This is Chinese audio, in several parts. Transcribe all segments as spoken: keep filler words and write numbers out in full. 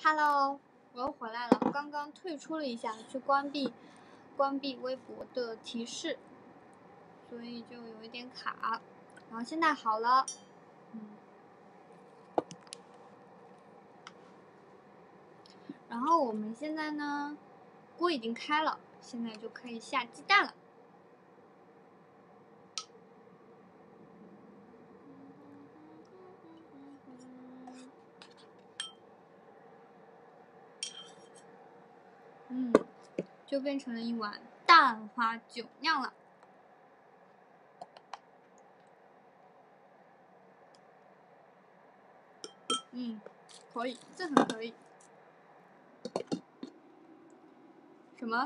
Hello， 我又回来了。刚刚退出了一下，去关闭关闭微博的提示，所以就有一点卡。然后现在好了，嗯。然后我们现在呢，锅已经开了，现在就可以下鸡蛋了。嗯，就变成了一碗蛋花酒酿了。嗯，可以，这很可以。什么？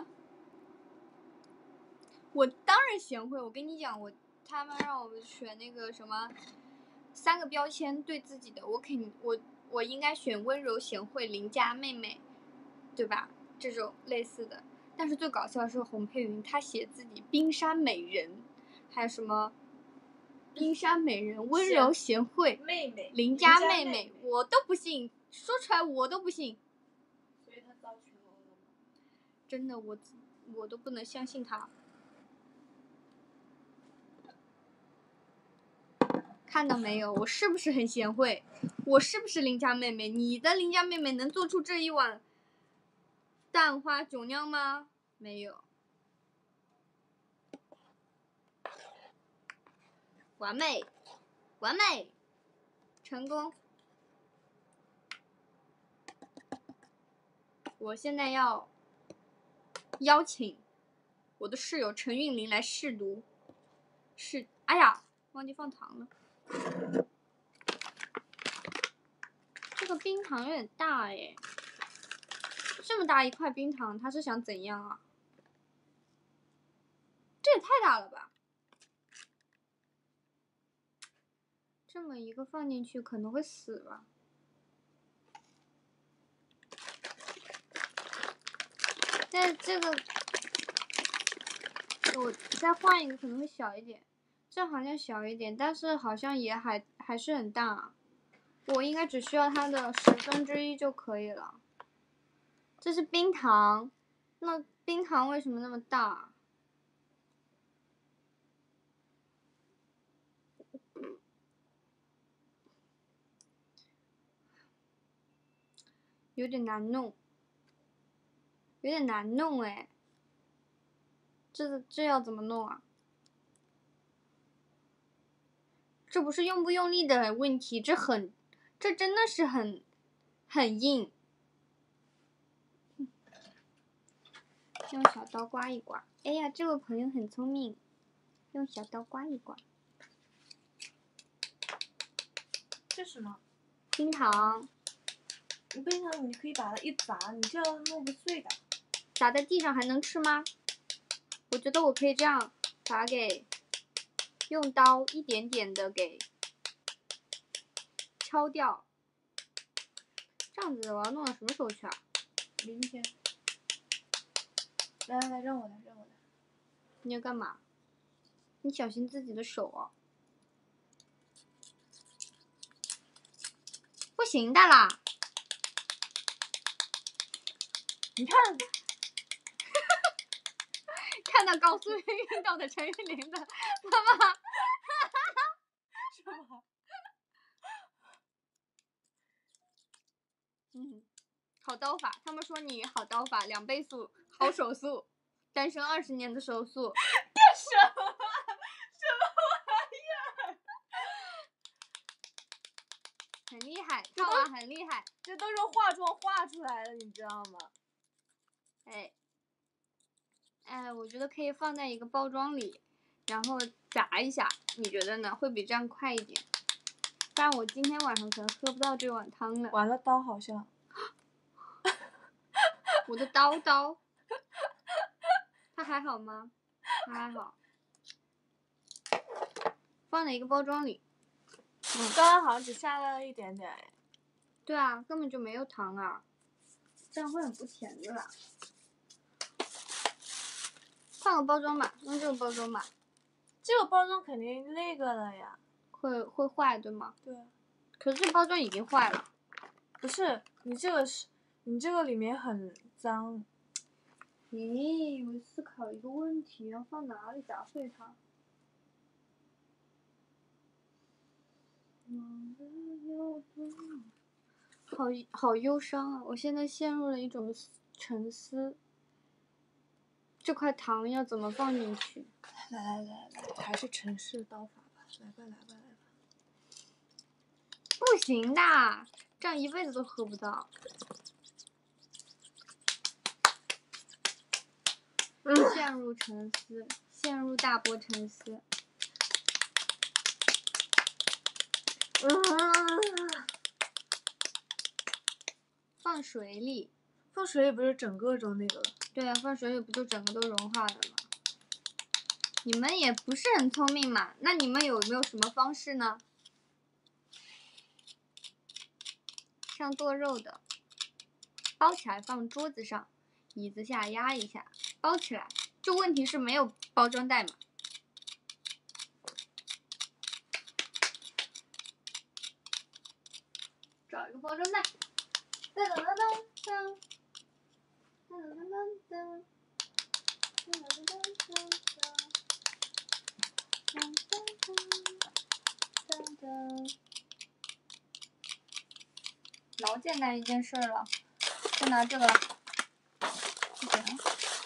我当然贤惠，我跟你讲，我他们让我们选那个什么三个标签对自己的，我肯我我应该选温柔贤惠邻家妹妹，对吧？这种类似的。但是最搞笑的是洪佩云，她写自己冰山美人，还有什么冰山美人、温柔贤惠、 妹妹、 邻家妹妹妹， 我都不信，说出来我都不信。 所以她遭群殴了吗？ 真的，我我都不能相信她。看到没有，我是不是很贤惠？我是不是邻家妹妹？你的邻家妹妹能做出这一碗蛋花酒酿吗？没有。完美，完美，成功。我现在要邀请我的室友陈韵玲来试读。是，哎呀，忘记放糖了。这个冰糖有点大哎，这么大一块冰糖，他是想怎样啊？这也太大了吧！这么一个放进去可能会死吧？但这个我再换一个可能会小一点，这好像小一点，但是好像也还还是很大。我应该只需要它的十分之一就可以了。这是冰糖，那冰糖为什么那么大？有点难弄，有点难弄哎。这这要怎么弄啊？这不是用不用力的问题，这很，这真的是很，很硬。用小刀刮一刮。哎呀，这位朋友很聪明，用小刀刮一刮。 这是什么？ 冰糖。 冰糖你可以把它一砸，你这样弄不碎的。 砸在地上还能吃吗？我觉得我可以这样把它给用刀一点点的给敲掉。这样子我要弄到什么时候去啊？ 明天。来来来，让我来，让我来。 你要干嘛？你小心自己的手哦。不行的啦。 你看， 看到高速运动的陈玉玲的妈妈， 是吗？ 嗯，好刀法，他们说你好刀法，两倍速，好手速，单身二十年的手速。 这什么？什么玩意儿？ 很厉害，套娃很厉害， 这都是化妆化出来的，你知道吗？ 哎，哎，我觉得可以放在一个包装里，然后炸一下，你觉得呢？会比这样快一点。不然我今天晚上可能喝不到这碗汤了。 完了，刀好像。 我的刀刀，它还好吗？它还好。放在一个包装里。 嗯，刚刚好像只下了一点点哎。 对啊，根本就没有糖啊，这样会很不甜的啦。换个包装吧，用这个包装吧。 这个包装肯定那个了呀。 会会坏对吗？ 对。 可是这包装已经坏了。 不是，你这个是你这个里面很脏。 咦，我思考一个问题，要放哪里打碎它？好好忧伤啊！我现在陷入了一种沉思。这块糖要怎么放进去？ 来来来来，还是城市刀法吧，来吧来吧来吧。 不行的，这样一辈子都喝不到。陷入沉思，陷入大波沉思。嗯，放水里， 放水里不是整个都那个了？ 对啊，放水里不就整个都融化了吗？你们也不是很聪明嘛，那你们有没有什么方式呢？像剁肉的，包起来放桌子上，椅子下压一下，包起来。这问题是没有包装袋嘛？找一个包装袋。噔噔噔噔噔，噔噔噔噔，噔噔噔噔噔，噔噔噔。老简单一件事了，就拿这个了。对啊。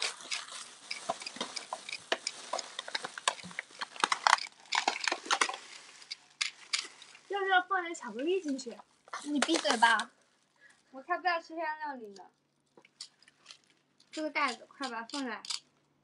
要不要放点巧克力进去？ 你闭嘴吧！我才不要吃黑暗料理呢。这个袋子，快把它放来。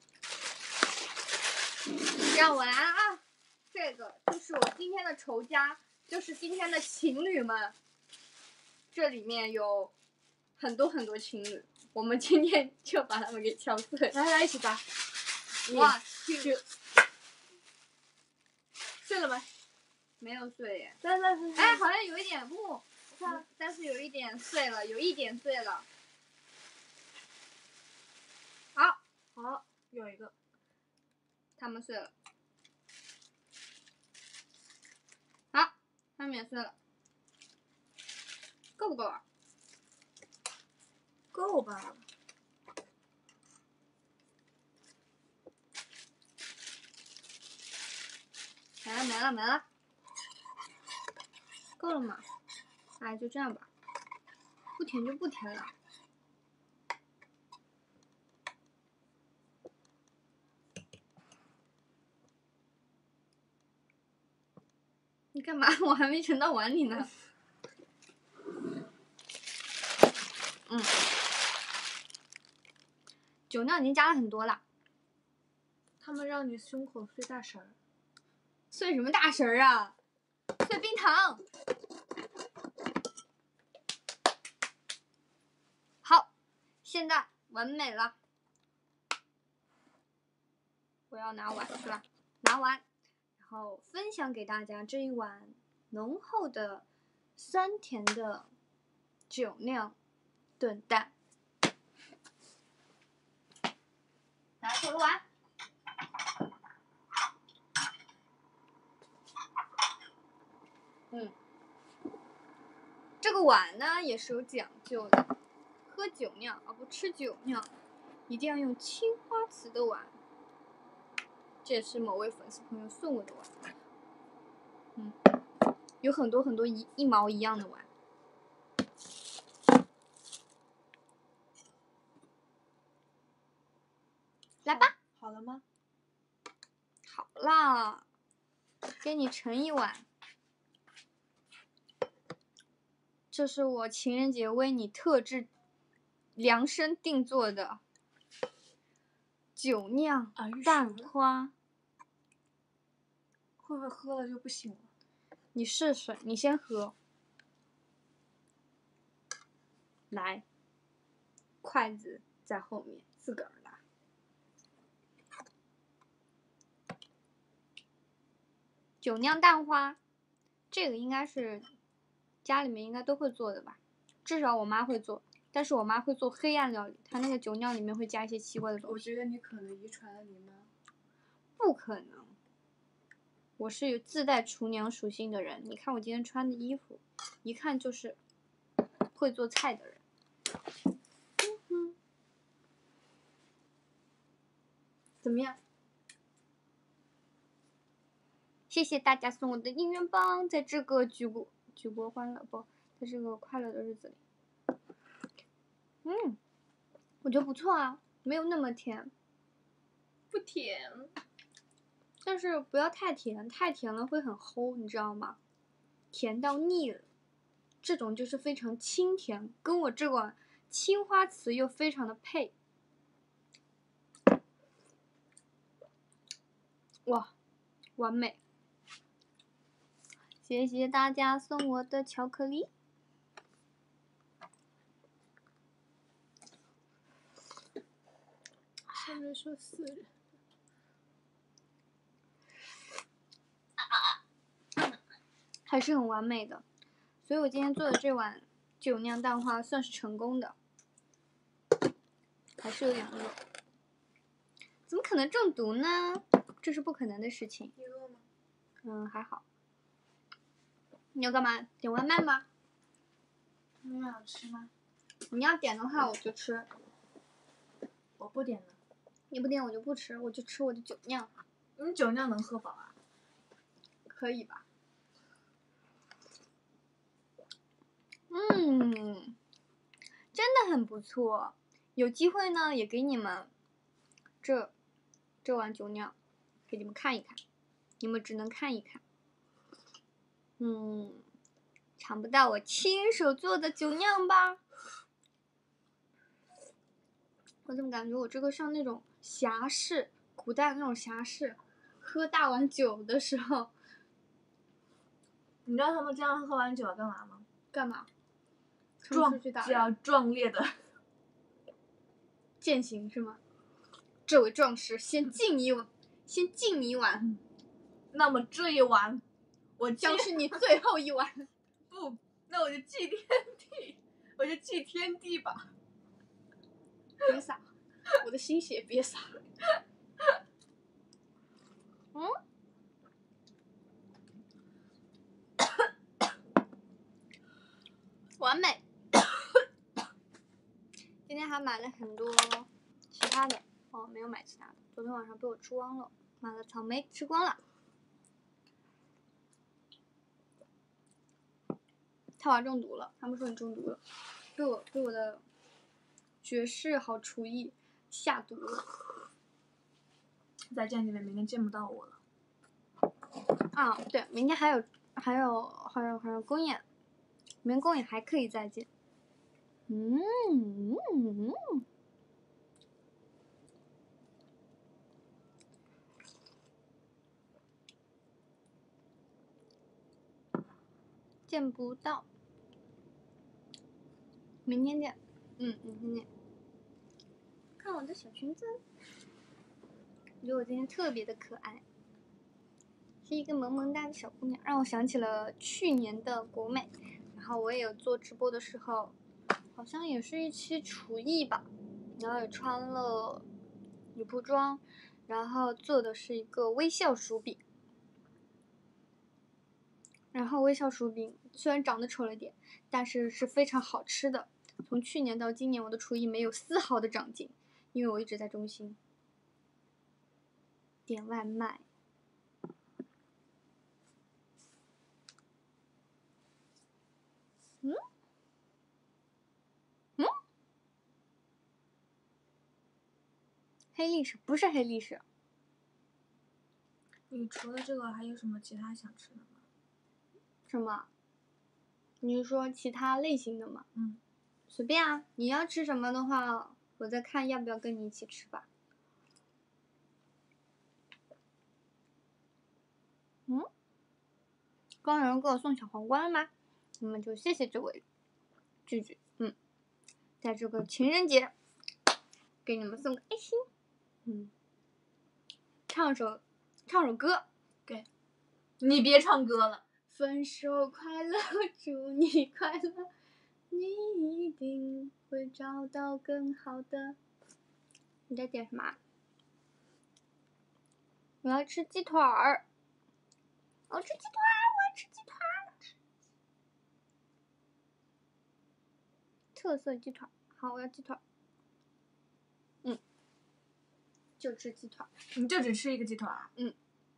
让我来啊！这个就是我今天的仇家，就是今天的情侣们。这里面有很多很多情侣，我们今天就把他们给敲碎。 来来，一起拔。 哇，去！ 碎了没？ 没有碎耶。 来来来。 哎，好像有一点木，看，但是有一点碎了，有一点碎了。好， 好，有一个。 它们碎了。好，它们也碎了。够不够啊？ 够吧。 没了没了没了。够了吗？哎，就这样吧。不甜就不甜了。你干嘛？我还没盛到碗里呢。嗯，酒酿已经加了很多了。 他们让你胸口碎大神儿。 碎什么大神儿啊？碎冰糖。好，现在完美了。我要拿碗是吧？拿完，然后分享给大家这一碗浓厚的酸甜的酒酿炖蛋。拿手的碗。嗯，这个碗呢也是有讲究的，喝酒酿啊不吃酒酿，一定要用青花瓷的碗。这也是某位粉丝朋友送我的碗。嗯，有很多很多一一毛一样的碗。来吧。 好了吗？ 好啦，给你盛一碗。这是我情人节为你特制、量身定做的酒酿蛋花。 会不会喝了就不行了？ 你试试，你先喝。来，筷子在后面，自个儿拿。酒酿蛋花，这个应该是家里面应该都会做的吧，至少我妈会做。但是我妈会做黑暗料理，她那个酒酿里面会加一些奇怪的东西。 我觉得你可能遗传了你妈。 不可能，我是有自带厨娘属性的人。你看我今天穿的衣服，一看就是会做菜的人。 怎么样？谢谢大家送我的应援棒，在这个举国举国欢乐不，在这个快乐的日子里，嗯，我觉得不错啊，没有那么甜， 不甜， 但是不要太甜，太甜了会很齁，你知道吗？甜到腻了，这种就是非常清甜，跟我这碗青花瓷又非常的配。哇，完美！谢谢大家送我的巧克力。 上面说四人。 还是很完美的，所以我今天做的这碗酒酿蛋花算是成功的，还是有点饿。怎么可能中毒呢？这是不可能的事情。 你饿吗？ 嗯，还好。你要干嘛？点外卖吗？ 你想吃吗？ 你要点的话我就吃， 我不点了。 你不点我就不吃，我就吃我的酒酿。 你酒酿能喝饱啊？ 可以吧？嗯，真的很不错。有机会呢，也给你们这这碗酒酿，给你们看一看，你们只能看一看。嗯，尝不到我亲手做的酒酿吧？我怎么感觉我这个像那种侠士，古代那种侠士，喝大碗酒的时候， 你知道他们这样喝完酒要干嘛吗？ 干嘛？ 壮，这样壮烈的践行是吗？这位壮士，先敬一碗，先敬你一碗。 那么这一碗，我将是你最后一碗。 不，那我就祭天地，我就祭天地吧。 别洒，我的心血别洒。嗯。完美。今天还买了很多其他的，哦，没有买其他的，昨天晚上被我吃光了，买了草莓吃光了。菜娃中毒了，他们说你中毒了，被我被我的绝世好厨艺下毒了。 再见你们，明天见不到我了。 啊，对，明天还有还有还有还有公演，明天公演还可以再见。嗯嗯嗯。见不到，明天见。嗯，明天见。看我的小裙子，我觉得我今天特别的可爱，是一个萌萌哒的小姑娘，让我想起了去年的国美。然后我也有做直播的时候，好像也是一期厨艺吧，然后也穿了女仆装，然后做的是一个微笑薯饼。然后微笑薯饼虽然长得丑了点，但是是非常好吃的。从去年到今年，我的厨艺没有丝毫的长进，因为我一直在中心点外卖。嗯？嗯？黑历史不是黑历史。 你除了这个还有什么其他想吃的吗？ 什么？你是说其他类型的吗？ 嗯， 随便啊，你要吃什么的话，我再看要不要跟你一起吃吧。嗯？刚有人给我送小皇冠了吗？那么就谢谢这位句句。嗯，在这个情人节，给你们送个爱心。嗯，唱首唱首歌。 给，你别唱歌了。 分手快乐，祝你快乐，你一定会找到更好的。你在点什么？我要吃鸡腿儿。我要吃鸡腿儿，我要吃鸡腿儿。特色鸡腿儿，好，我要鸡腿儿。嗯， 就吃鸡腿。 你就只吃一个鸡腿啊？ 嗯。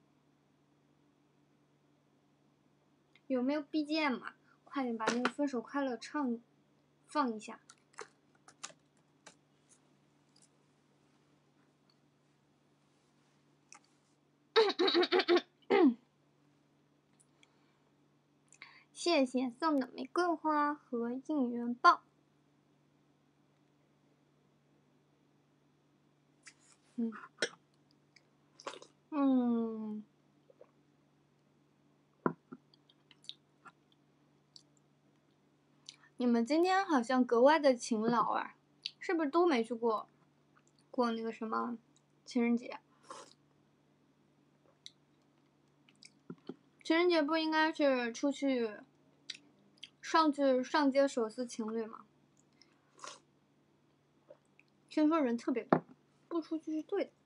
有没有 B G M 啊？快点把那个《分手快乐》唱放一下。谢谢送的玫瑰花和应援棒。嗯嗯，你们今天好像格外的勤劳啊，是不是都没去过过那个什么情人节？情人节不应该是出去上去上街手撕情侣吗？听说人特别多，不出去是对的。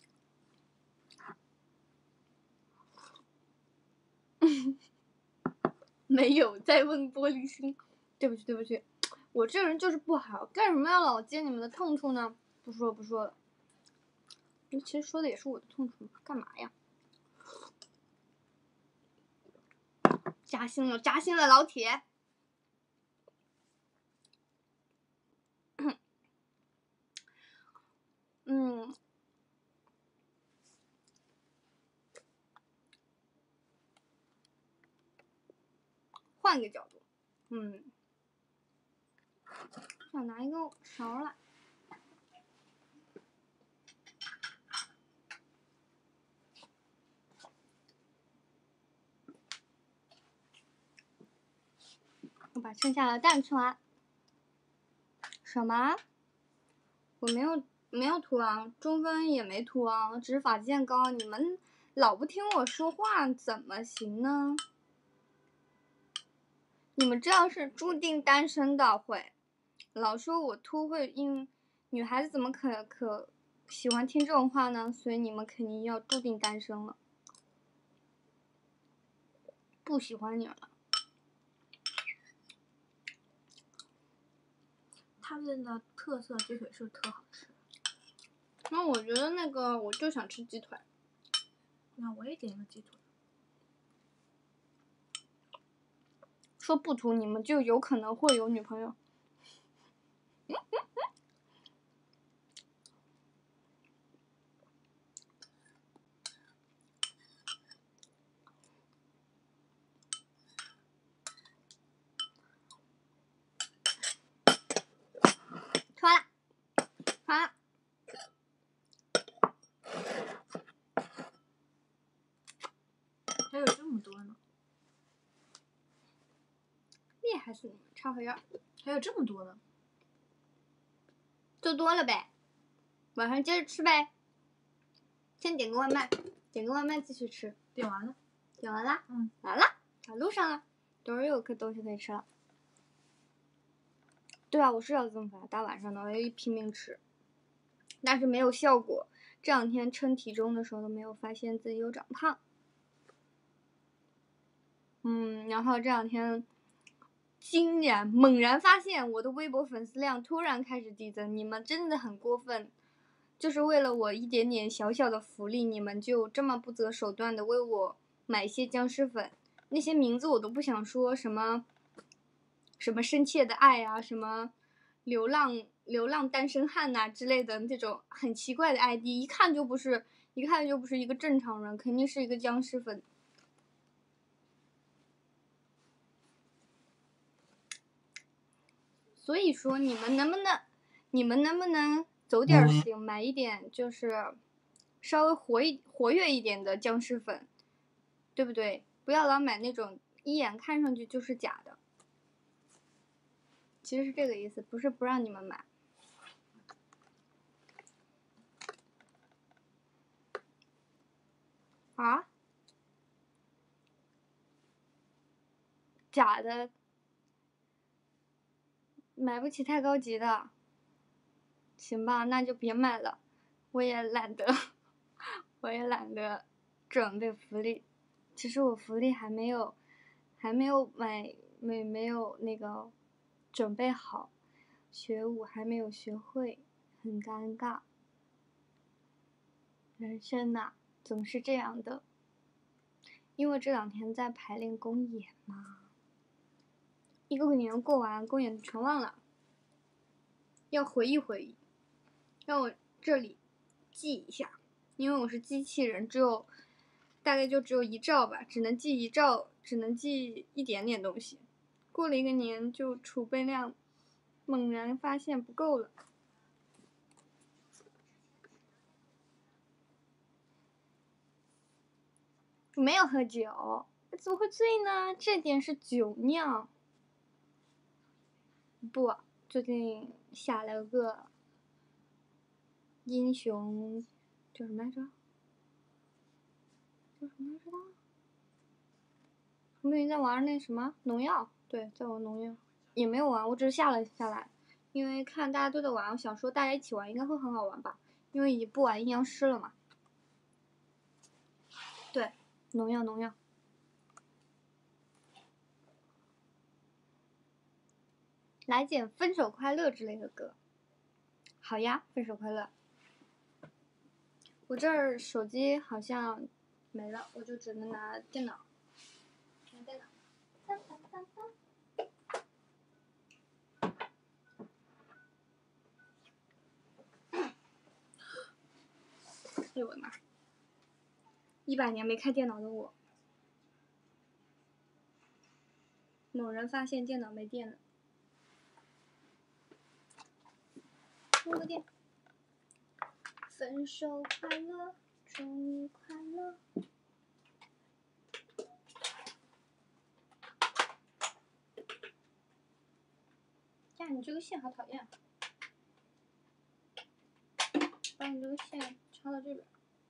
没有，再问玻璃心。对不起对不起，我这个人就是不好，干什么要老揭你们的痛处呢？不说了不说了，其实说的也是我的痛处，干嘛呀？扎心了扎心了，老铁。嗯，换个角度，嗯，想拿一个勺来。我把剩下的蛋吃完。什么？我没有没有涂啊，中分也没涂啊，只是发际高。你们老不听我说话，怎么行呢？你们这样是注定单身的，会老说我秃会因女孩子怎么可可喜欢听这种话呢？所以你们肯定要注定单身了，不喜欢你了。 他们的特色鸡腿是特好吃。 那我觉得那个我就想吃鸡腿。 那我也点一个鸡腿。 说不涂你们就有可能会有女朋友。吃完了，吃完了。 还有这么多呢？ 厉害死你们，插回儿。 还有这么多呢？ 做多了呗，晚上接着吃呗。先点个外卖，点个外卖继续吃。 点完了。 点完了？ 嗯， 完了，在路上了，等会儿又有个东西可以吃了。对啊，我是要增肥，大晚上的我要拼命吃，但是没有效果。这两天称体重的时候都没有发现自己有长胖。嗯，然后这两天竟然猛然发现我的微博粉丝量突然开始递增，你们真的很过分。就是为了我一点点小小的福利，你们就这么不择手段的为我买一些僵尸粉，那些名字我都不想说，什么什么深切的爱啊，什么流浪流浪单身汉呐、啊、之类的这种很奇怪的 I D， 一看就不是一看就不是一个正常人，肯定是一个僵尸粉。所以说你们能不能你们能不能走点行，买一点就是稍微活一活跃一点的僵尸粉，对不对？不要老买那种一眼看上去就是假的。其实是这个意思，不是不让你们买。啊？假的？买不起太高级的。行吧，那就别买了，我也懒得，我也懒得准备福利。其实我福利还没有，还没有买，没没有那个准备好，学舞还没有学会，很尴尬。 人生呐、啊，总是这样的。因为这两天在排练公演嘛，一个年过完，公演全忘了，要回忆回忆，让我这里记一下，因为我是机器人，只有大概就只有一兆吧，只能记一兆，只能记一点点东西。过了一个年，就储备量猛然发现不够了。我没有喝酒，怎么会醉呢？这点是酒酿。不，最近下了个英雄，叫什么来着？叫什么来着的？我们在玩那什么农药，对，在玩农药，也没有玩，我只是下了下来，因为看大家都在玩，我想说大家一起玩应该会很好玩吧，因为已经不玩阴阳师了嘛。对，农药农药。来点分手快乐之类的歌。好呀，分手快乐。我这儿手机好像没了，我就只能拿电脑。拿电脑。当当当当。哎呦我的妈！一百年没开电脑的我，某人发现电脑没电了，充个电。分手快乐，祝你快乐。呀，你这个线好讨厌！把你这个线插到这边。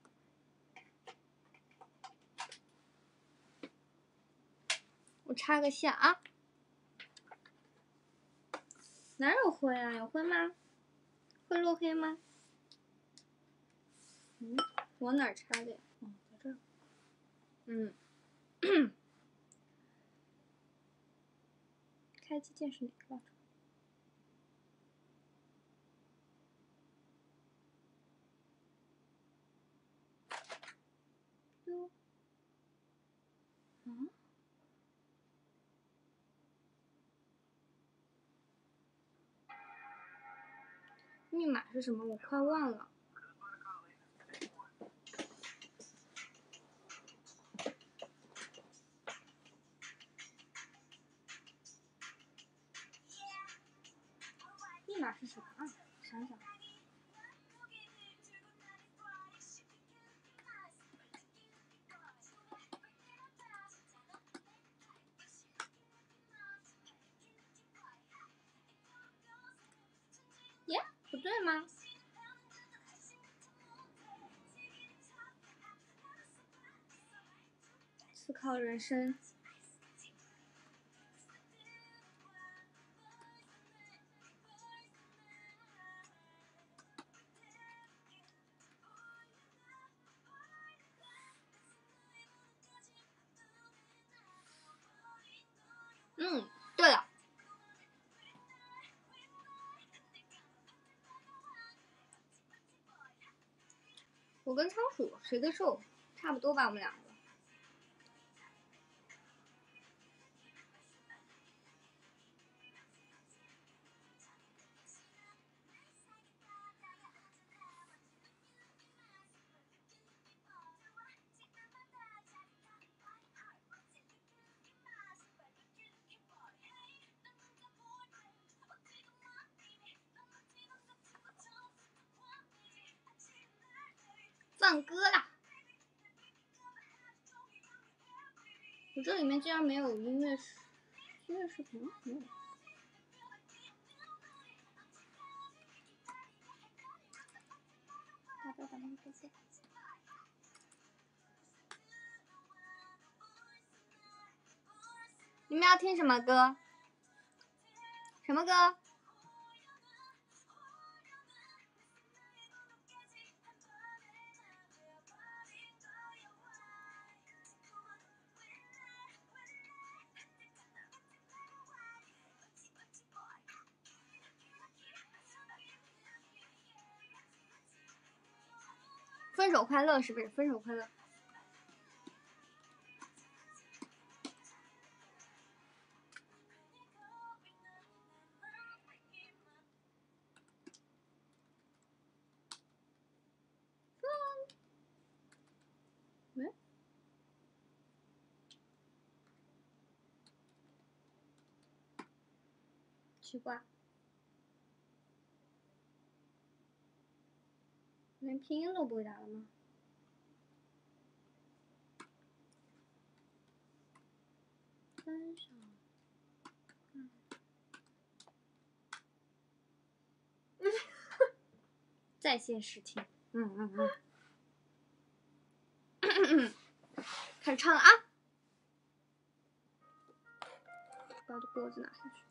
我插个线啊！哪有灰啊？有灰吗？会落黑吗？嗯，往哪儿插的呀？哦，在这儿。嗯。开机键是哪个？哟。嗯。密码是什么？我快忘了。密码是什么啊？想想。耶，不对吗？思考人生。嗯，对了，我跟仓鼠谁更瘦？差不多吧，我们两个。放歌啦！我这里面竟然没有音乐视音乐视频，没有。你们要听什么歌？什么歌？分分手快乐是不是？分手快乐。喂？奇怪，连拼音都不会打了吗？分手。嗯。在线试听。嗯嗯嗯。开始唱了啊！把我的脖子拿下去。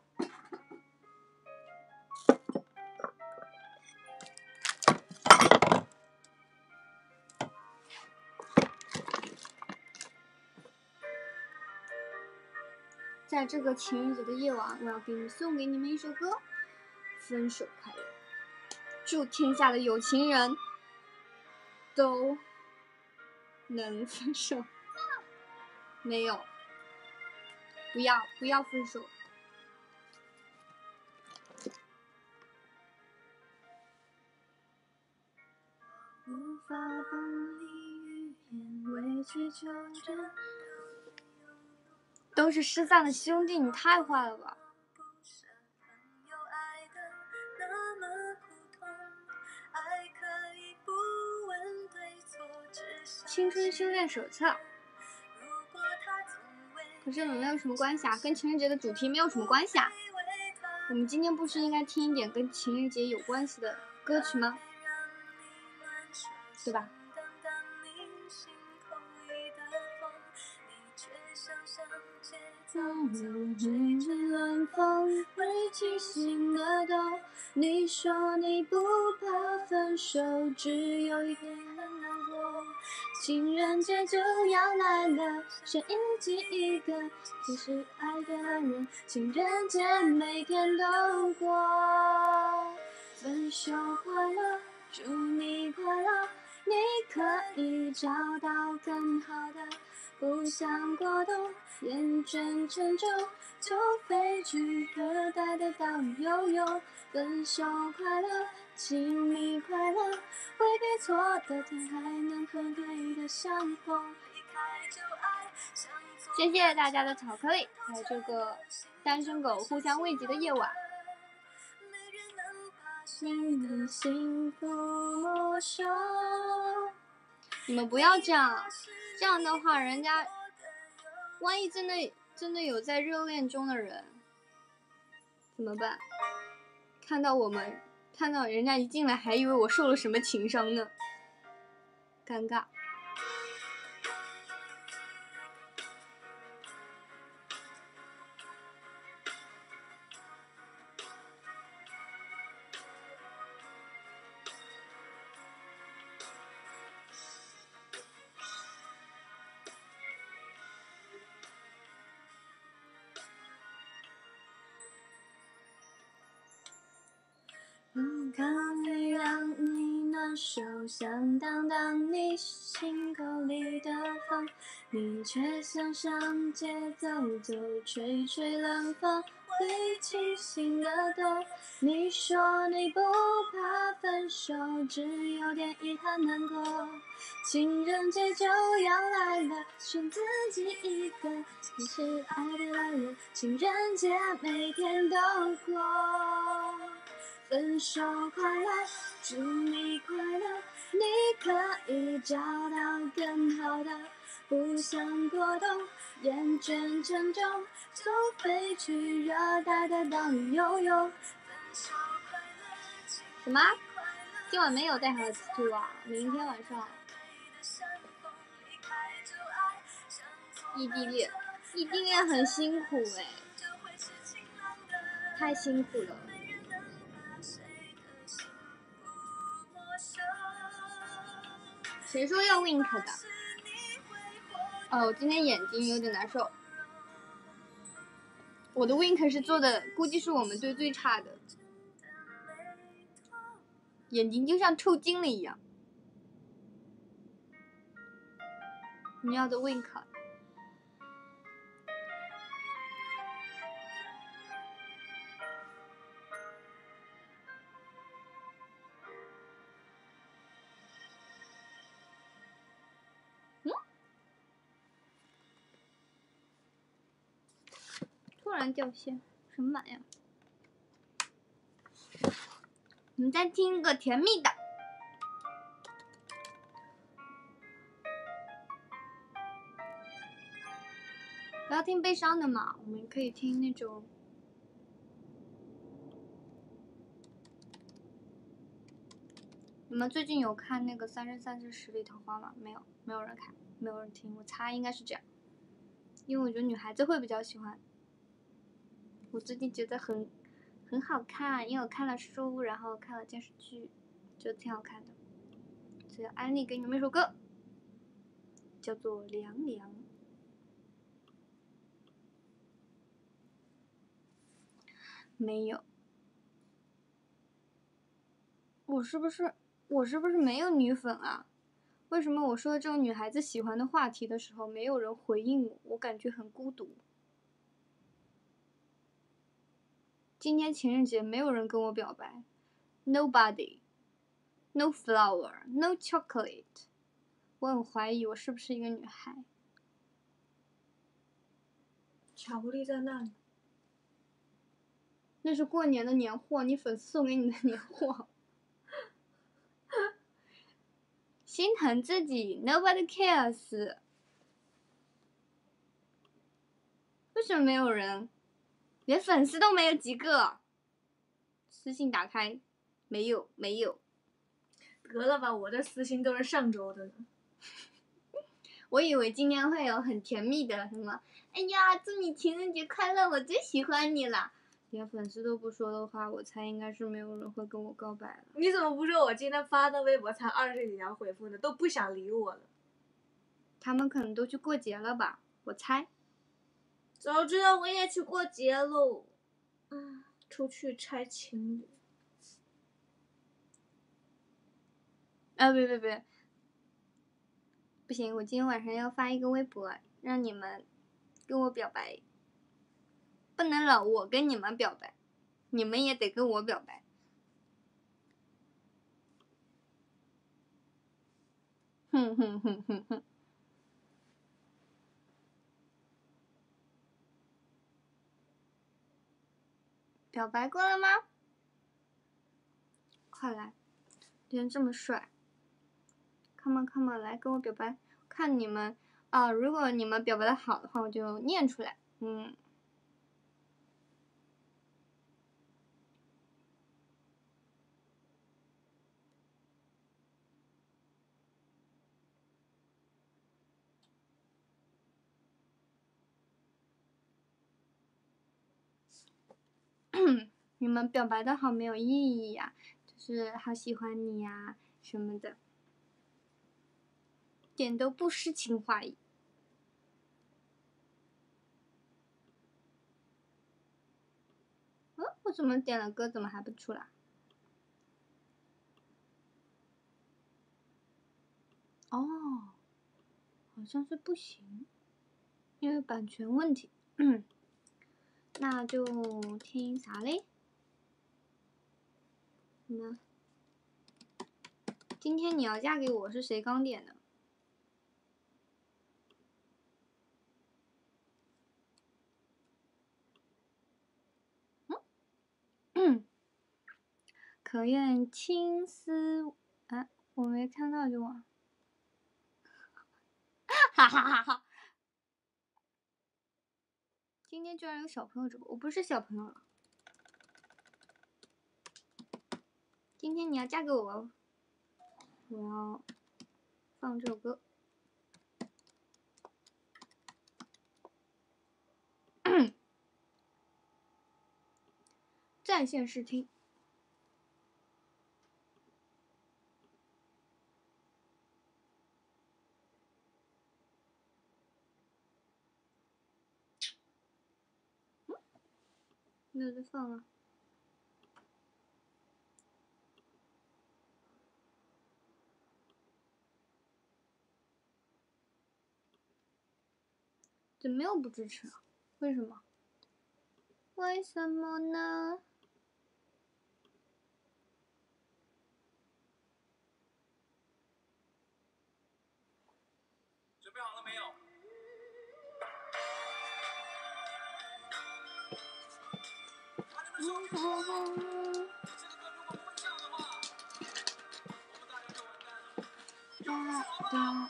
在这个情人节的夜晚，我要给你送给你们一首歌，《分手快乐》。祝天下的有情人都能分手。没有，不要不要分手。无法帮你预言，委曲求全。都是失散的兄弟，你太坏了吧！青春修炼手册。可是没有什么关系啊，跟情人节的主题没有什么关系啊。我们今天不是应该听一点跟情人节有关系的歌曲吗？对吧？冷风会清醒的冬，你说你不怕分手，只有一点很难过。情人节就要来了，谁忆起一个其实爱的人，情人节每天都过。分手快乐，祝你快乐，你可以找到更好的。不想过冬，厌倦沉重，就飞去热带的岛游泳。分手快乐，请你快乐，挥别错的天，还能和对的相逢。谢谢大家的巧克力，在这个单身狗互相慰藉的夜晚。你的幸福魔手，你们不要这样，这样的话，人家万一真的真的有在热恋中的人，怎么办？看到我们，看到人家一进来，还以为我受了什么情伤呢，尴尬。咖啡让你暖手，想当当你心口里的风，你却想上街走走，吹吹冷风，会清醒的冬。你说你不怕分手，只有点遗憾难过。情人节就要来了，选自己一个，其实爱的来人，情人节每天都过。分手快乐，祝你快乐，你可以找到更好的。不想过冬，厌倦沉重，就飞去热带的岛屿游泳。什么？今晚没有带好词图啊？明天晚上。异地恋，异地恋很辛苦哎，太辛苦了。谁说要 wink 的？哦，我今天眼睛有点难受。我的 wink 是做的，估计是我们队最差的。眼睛就像抽筋了一样。 你要的 wink。嗯？突然掉线，什么玩意儿？我们再听个甜蜜的。不要听悲伤的嘛，我们可以听那种。你们最近有看那个《三生三世十里桃花》吗？没有，没有人看，没有人听。我猜应该是这样，因为我觉得女孩子会比较喜欢。我最近觉得很很好看，因为我看了书，然后看了电视剧，觉得挺好看的。所以安利给你们一首歌，叫做《凉凉》。没有。我是不是我是不是没有女粉啊？为什么我说这种女孩子喜欢的话题的时候，没有人回应我？我感觉很孤独。今天情人节，没有人跟我表白 ，Nobody， No flower， No chocolate。我很怀疑我是不是一个女孩。 巧克力在那里。 那是过年的年货，你粉丝送给你的年货。心疼自己 ，Nobody cares。为什么没有人？连粉丝都没有几个。私信打开，没有，没有。 得了吧，我的私信都是上周的呢。 我以为今天会有很甜蜜的什么，哎呀，祝你情人节快乐，我最喜欢你了。连粉丝都不说的话，我猜应该是没有人会跟我告白了。 你怎么不说我今天发的微博才二十几条回复呢？都不想理我了。 他们可能都去过节了吧，我猜。 早知道我也去过节喽。嗯，出去拆情侣。 啊，别别别，不行，我今天晚上要发一个微博，让你们跟我表白。不能老我跟你们表白，你们也得跟我表白。哼哼哼哼哼。表白过了吗？快来，今天这么帅 ，come on come on， 来跟我表白，看你们啊！如果你们表白的好的话，我就念出来。嗯。你们表白的好没有意义呀、啊，就是好喜欢你呀、啊、什么的，点都不诗情画意。嗯，我怎么点了歌怎么还不出来？哦，好像是不行，因为版权问题。嗯，那就听啥嘞？什么？今天你要嫁给我是谁刚点的？嗯？可愿青丝啊？我没看到就忘。哈哈哈哈！今天居然有小朋友直播，我不是小朋友了。今天你要嫁给我，我要放这首歌。在线试听。嗯，没有在放啊。 怎么没有不支持啊？为什么？为什么呢？ 准备好了没有？把你们手举起来！这个歌如果不会唱的话，我们大家就完蛋了。用力好不好？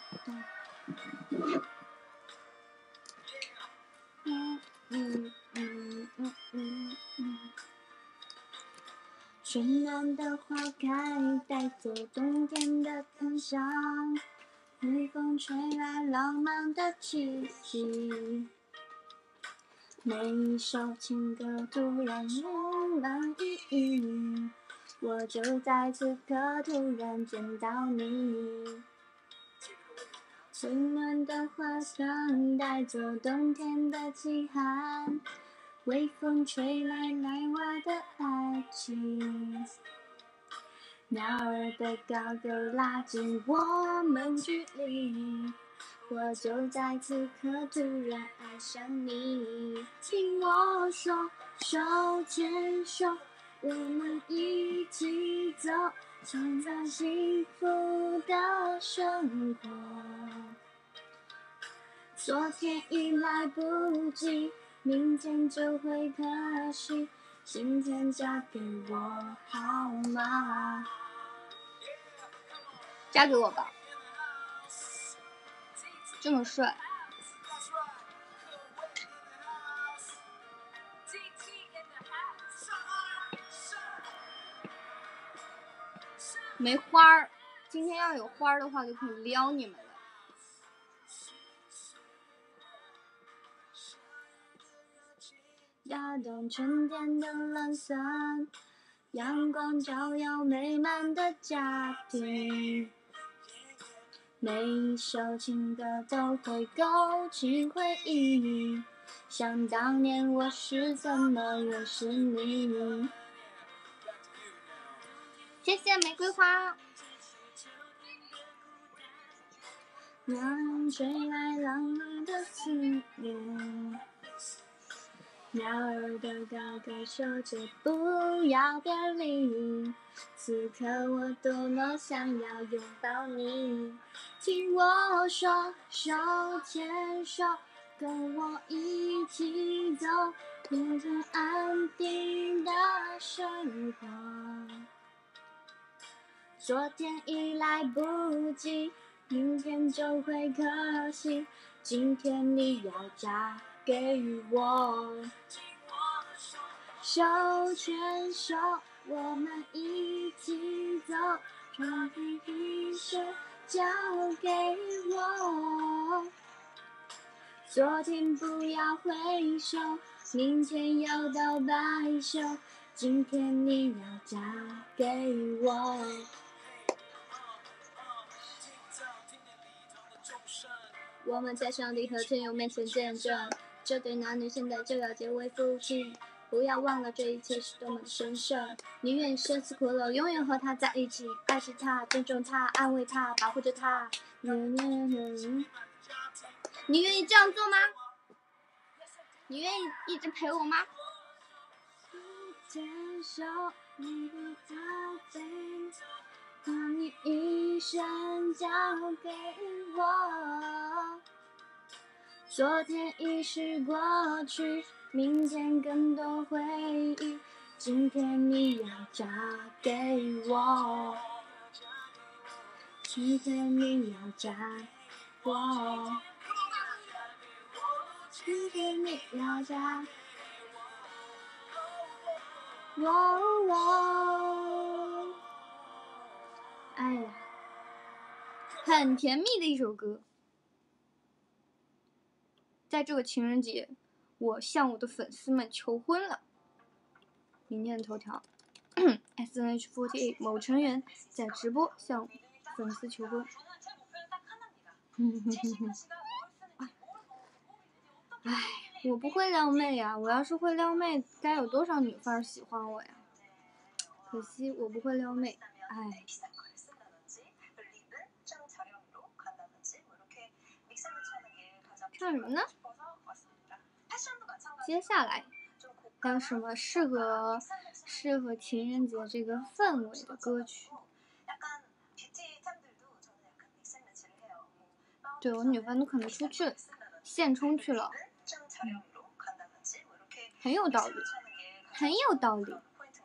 嗯嗯嗯嗯嗯嗯。春暖的花开，带走冬天的疼伤，微风吹来浪漫的气息。每一首情歌突然充满意义，我就在此刻突然见到你。春暖的花香带走冬天的凄寒，微风吹来来外的爱情，鸟儿的高歌拉近我们距离，我就在此刻突然爱上你。听我说，手牵手，我们一起走，创造幸福的生活。昨天已来不及，明天就会可惜，今天嫁给我好吗？嫁给我吧，这么帅。没花儿，今天要有花儿的话就可以撩你们了。打动春天的懒散，阳光照耀美满的家庭，每一首情歌都会勾起回忆，想当年我是怎么认识你。谢谢玫瑰花。风吹来浪漫的思念，鸟儿的高歌说着不要别离，此刻我多么想要拥抱你。听我说，手牵手，跟我一起走，过着安定的生活。昨天已来不及，明天就会可惜，今天你要嫁给我。手牵手，我们一起走，传递一生交给我。昨天不要回首，明天要到白首，今天你要嫁给我。我们在上帝和天友面前见证，这对男女现在就要结为夫妻。不要忘了这一切是多么的神圣，你愿意生死苦乐永远和他在一起，爱惜他，尊重他，安慰他，保护着他。你愿意这样做吗？你愿意一直陪我吗？牵手，你的爱情，把你一生交给我。昨天已是过去，明天更多回忆，今天你要嫁给我。今天你要嫁我。今天你要嫁我。我哎呀，很甜蜜的一首歌。在这个情人节，我向我的粉丝们求婚了。明天的头条，S N H 四十八 某成员在直播向粉丝求婚。唉，我不会撩妹呀，我要是会撩妹，该有多少女范儿喜欢我呀？可惜我不会撩妹，唉。唱什么呢？ 接下来还有什么适合适合情人节这个氛围的歌曲？对，我女朋友可能出去现充去了，嗯，很有道理，很有道理。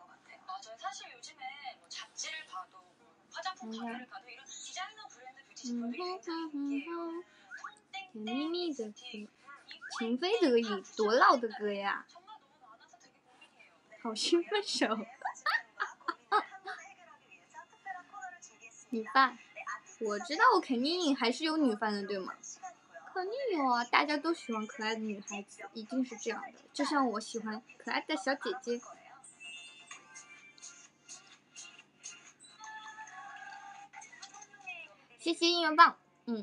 看看，嗯哼哼哼哼，甜蜜蜜的歌，情非得已，多老的歌呀！好心分手，女饭，我知道我肯定还是有女饭的，对吗？肯定有啊，大家都喜欢可爱的女孩子，一定是这样的。就像我喜欢可爱的小姐姐。谢谢应援棒，嗯。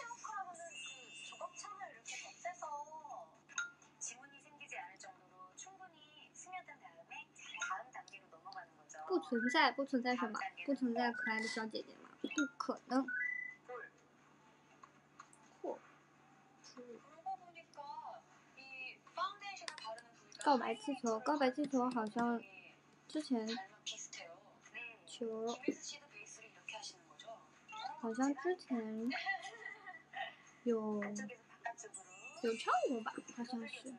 不存在，不存在什么？不存在可爱的小姐姐吗？不可能。告白气球，告白气球好像之前球，好像之前有有唱过吧，好像是。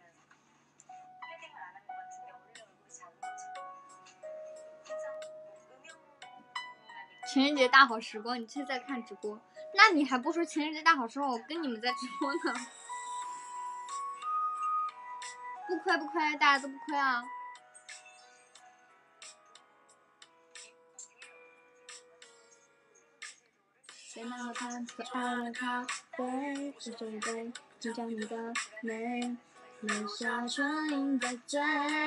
情人节大好时光，你却在看直播，那你还不说情人节大好时光？我跟你们在直播呢。不亏不亏，大家都不亏啊！简单好看，可爱的咖啡，是这一杯，品尝你的美，留下唇印在嘴。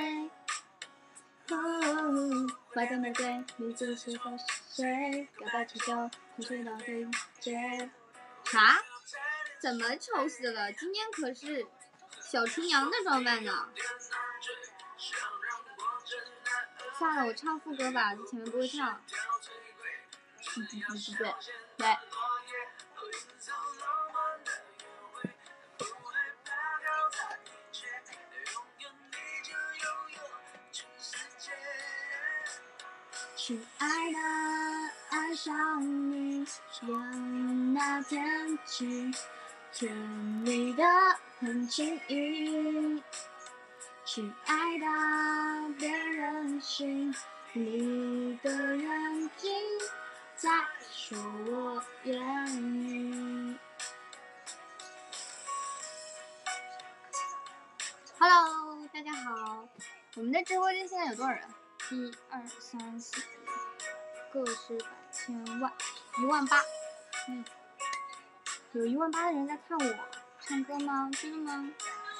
坏的玫瑰，你最喜欢是谁？告白气球，喷水到对街。哈？怎么丑死了？今天可是小厨娘的装扮呢。算了，我唱副歌吧，这前面不会唱。对对对对对。亲爱的，爱上你有那天起，甜蜜的很轻易。亲爱的，别任性，你的眼睛在说我愿意。Hello， 大家好，我们的直播间现在有多少人？一二三四，个十百千万，一万八。嗯，有一万八的人在看我唱歌吗？真的吗？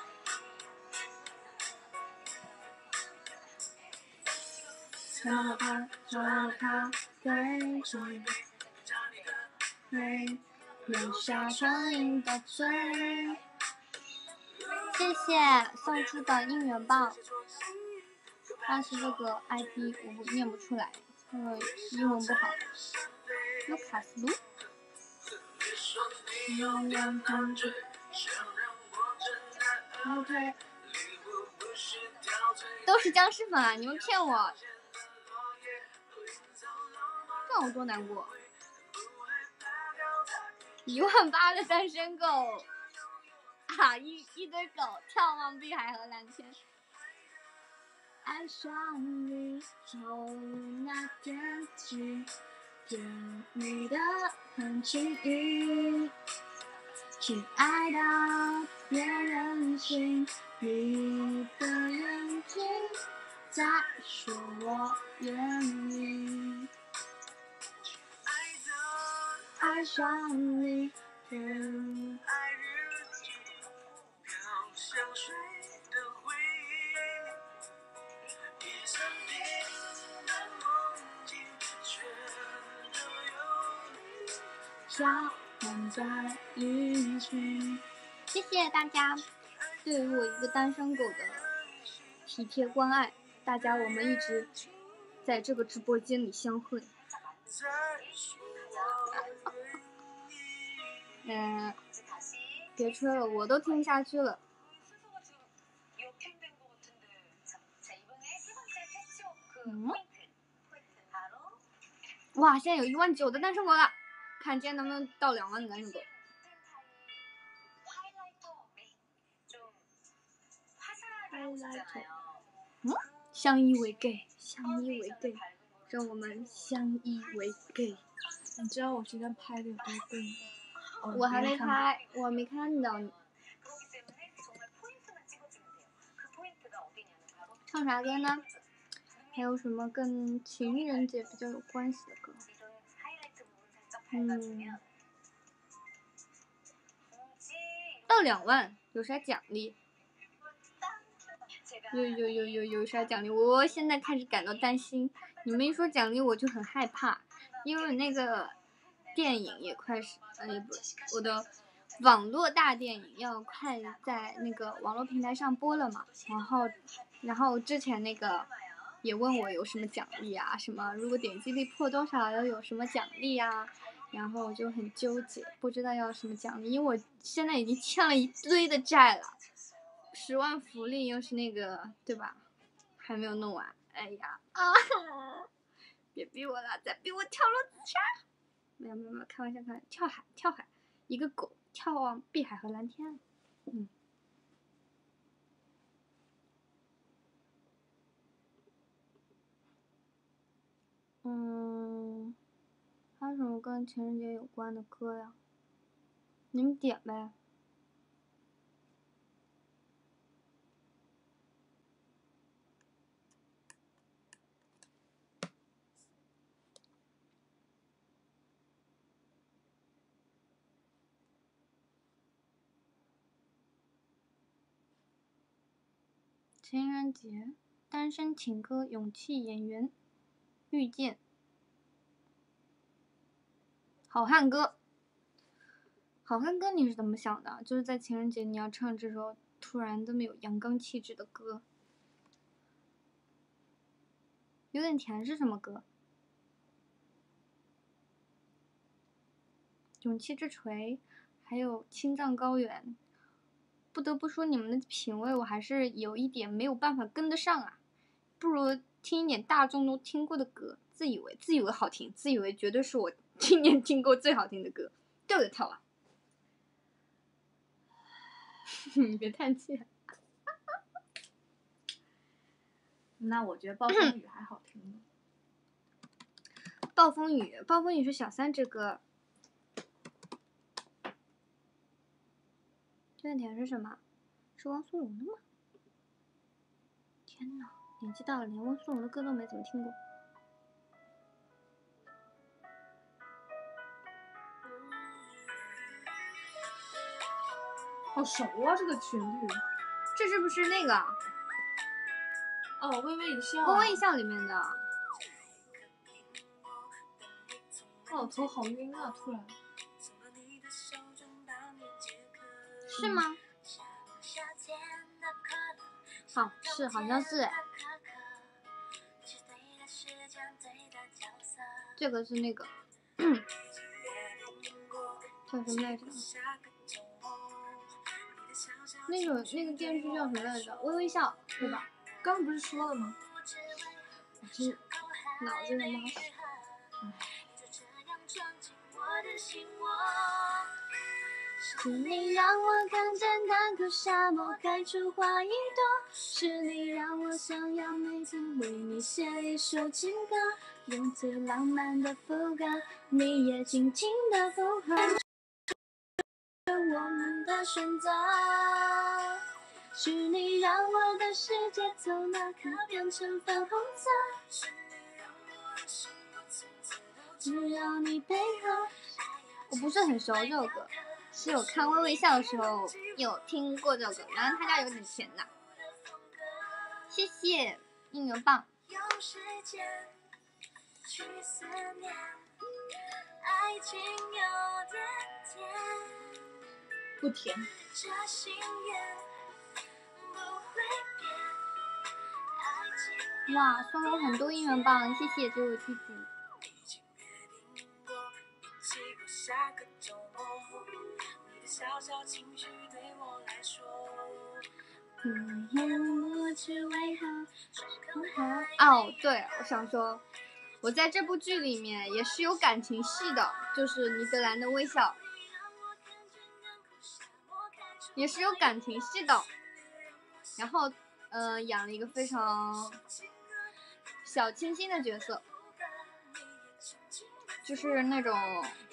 想要他，想要他，对着你，对，留下唇印的嘴。谢谢送出的应援棒。但是这个 I D 我念不出来，因为英文不好。卢卡斯卢。OK。都是僵尸粉啊！你们骗我，看我多难过。一万八的单身狗啊，一一堆狗眺望碧海和蓝天。爱上你从那天起，甜蜜的很轻易。亲爱的，别任性，你的眼睛在说我愿意。爱上你，甜爱日记，飘香水的回忆，一层冰的梦境，全都有你交换在一起。谢谢大家对于我一个单身狗的体贴关爱，大家我们一直在这个直播间里相会。嗯，别吹了，我都听不下去了。 嗯，哇，现在有一万九的单身狗了，看今天能不能到两万的单身狗。嗯，相依为 gay， 相依为 gay， 让我们相依为 gay。 你知道我今天拍的有多 gay 吗？哦、 我还没拍，我没看到你。唱啥歌呢？还有什么跟情人节比较有关系的歌？嗯，到两万有啥奖励？有有有有有啥奖励？我现在开始感到担心。你们一说奖励，我就很害怕，因为那个电影也快是，呃，也不，我的网络大电影要快在那个网络平台上播了嘛。然后，然后之前那个也问我有什么奖励啊，什么如果点击率破多少要有什么奖励啊，然后我就很纠结，不知道要什么奖励，因为我现在已经欠了一堆的债了。十万福利又是那个对吧？还没有弄完，哎呀啊！别逼我了，再逼我跳楼自杀！没有没有没有，开玩笑开玩笑，跳海跳海，一个狗眺望碧海和蓝天。嗯。嗯，还有什么跟情人节有关的歌呀？你们点呗。情人节，单身情歌，勇气演员，遇见，好汉歌。好汉歌你是怎么想的？就是在情人节你要唱这首突然这么有阳刚气质的歌。有点甜是什么歌？勇气之锤，还有青藏高原。不得不说你们的品味我还是有一点没有办法跟得上啊，不如听一点大众都听过的歌，自以为自以为好听，自以为绝对是我今年听过最好听的歌，对不对跳啊？你别叹气。 那我觉得暴风雨还好听呢。 暴风雨，暴风雨是小三之歌。这段甜是什么？是汪苏泷的吗？天哪，年纪大了，连汪苏泷的歌都没怎么听过。 好熟啊，这个旋律。 这是不是那个？ 哦，微微一笑、啊。 微微一笑里面的。 哦，头好晕啊！突然。 是吗？好，是好像是。这个是那个，叫什么来着？那种那个电视剧叫什么来着？微微笑，对吧？ 刚刚不是说了吗？ 我真脑子有点冒屎。是你让我看见干枯沙漠开出花一朵，是你让我想要每天为你写一首情歌，用最浪漫的副歌，你也轻轻的附和我们的选择。是你让我的世界从那刻变成粉红色，只要你配合。我不是很熟这首歌，是我看微微笑的时候有听过这首歌，然后他家有点甜呐。谢谢应援棒。 不甜。 哇，送了很多应援棒，谢谢这位弟弟。 哦，对，我想说，我在这部剧里面也是有感情戏的，就是尼德兰的微笑，也是有感情戏的。然后，呃，演了一个非常小清新的角色，就是那种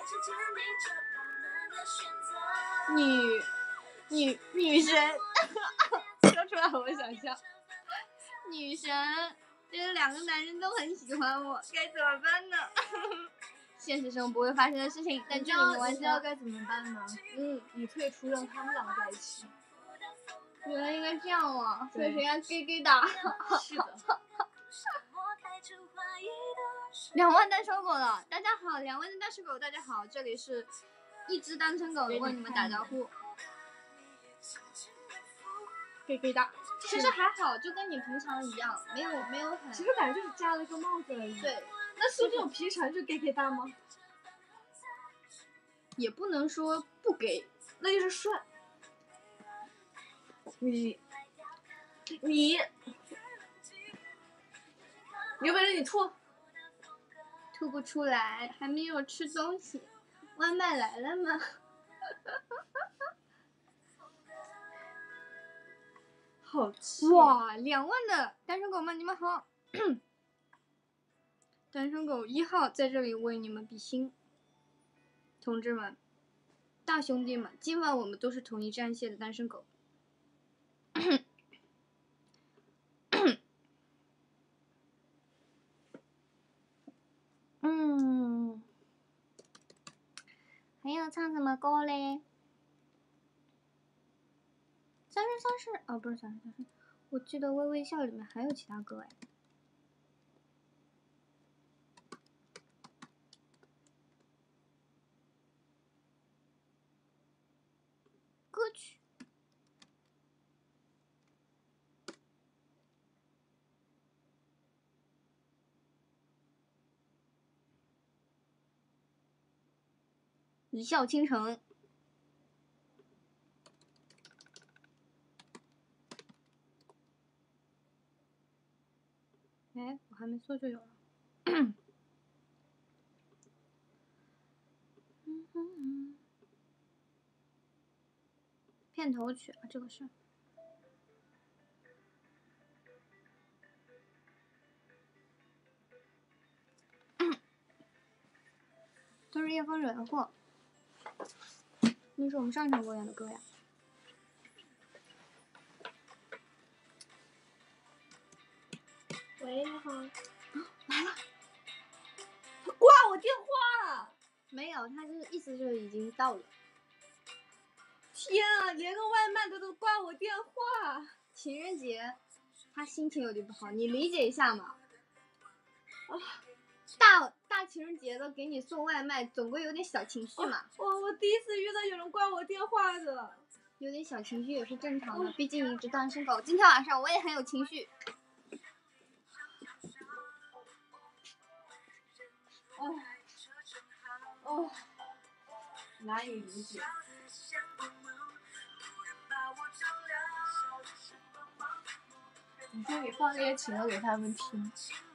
女女女神，说出来我想笑。女神，就是两个男人都很喜欢我，该怎么办呢？现实中不会发生的事情，但这里面完你知道该怎么办吗？ 嗯， 你退出，让他们两个在一起。 原来应该这样啊，所以谁要 gay gay 打？ 是的。 两万单身狗了，大家好，两万的单身狗，大家好，这里是一只单身狗为你们打招呼。gay gay 打。其实还好，就跟你平常一样，没有没有很。 其实感觉就是加了个帽子而已。 对， 那说这种皮常就 gay gay 大吗？ 也不能说不给， 那就是帅。你，你，有本事你吐， 吐不出来，还没有吃东西。外卖来了吗？ 好气！ 哇，两万的单身狗们，你们好！单身狗一号在这里为你们比心，同志们，大兄弟们，今晚我们都是同一战线的单身狗。嗯，还要唱什么歌嘞？三生三世哦，不是三生三世，我记得《微微笑》里面还有其他歌哎。歌曲。一笑倾城。哎，我还没搜就有了。片头曲啊，这个是。都是夜风惹的祸。那是我们上场过演的歌呀。 喂，你好。 来了。 他挂我电话。 没有，他就是意思就是已经到了。 天啊，连个外卖的都挂我电话。 情人节，他心情有点不好，你理解一下嘛。啊，大大情人节的给你送外卖，总归有点小情绪嘛。 我、哦、我第一次遇到有人挂我电话的。 有点小情绪也是正常的，毕竟一只单身狗。今天晚上我也很有情绪。 哦，哦，难以理解。你说你放这些情歌给他们听。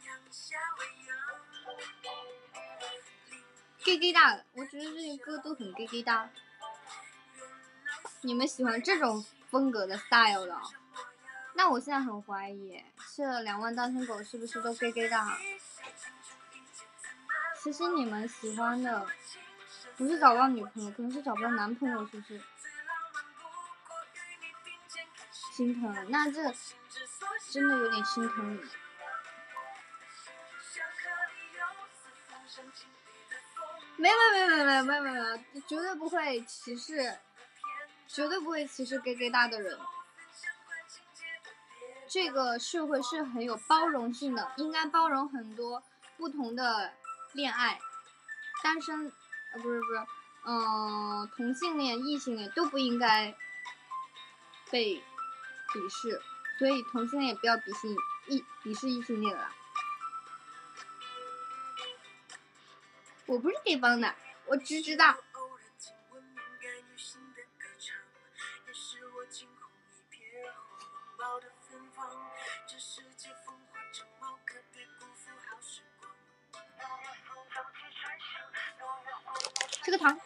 gay gay 大的，我觉得这些歌都很 gay gay 大。你们喜欢这种风格的 style 的？那我现在很怀疑，这两万单身狗是不是都 gay gay 大？其实你们喜欢的不是找不到女朋友，可能是找不到男朋友，是不是？心疼，那这真的有点心疼你。没有没有没有没有没有没有没有，绝对不会歧视，绝对不会歧视 gay gay 大的人。这个社会是很有包容性的，应该包容很多不同的恋爱，单身，呃不是不是，嗯、呃，同性恋、异性恋都不应该被鄙视，所以同性恋也不要鄙视异鄙视异性恋了。我不是这帮的，我只知道。 吃个糖。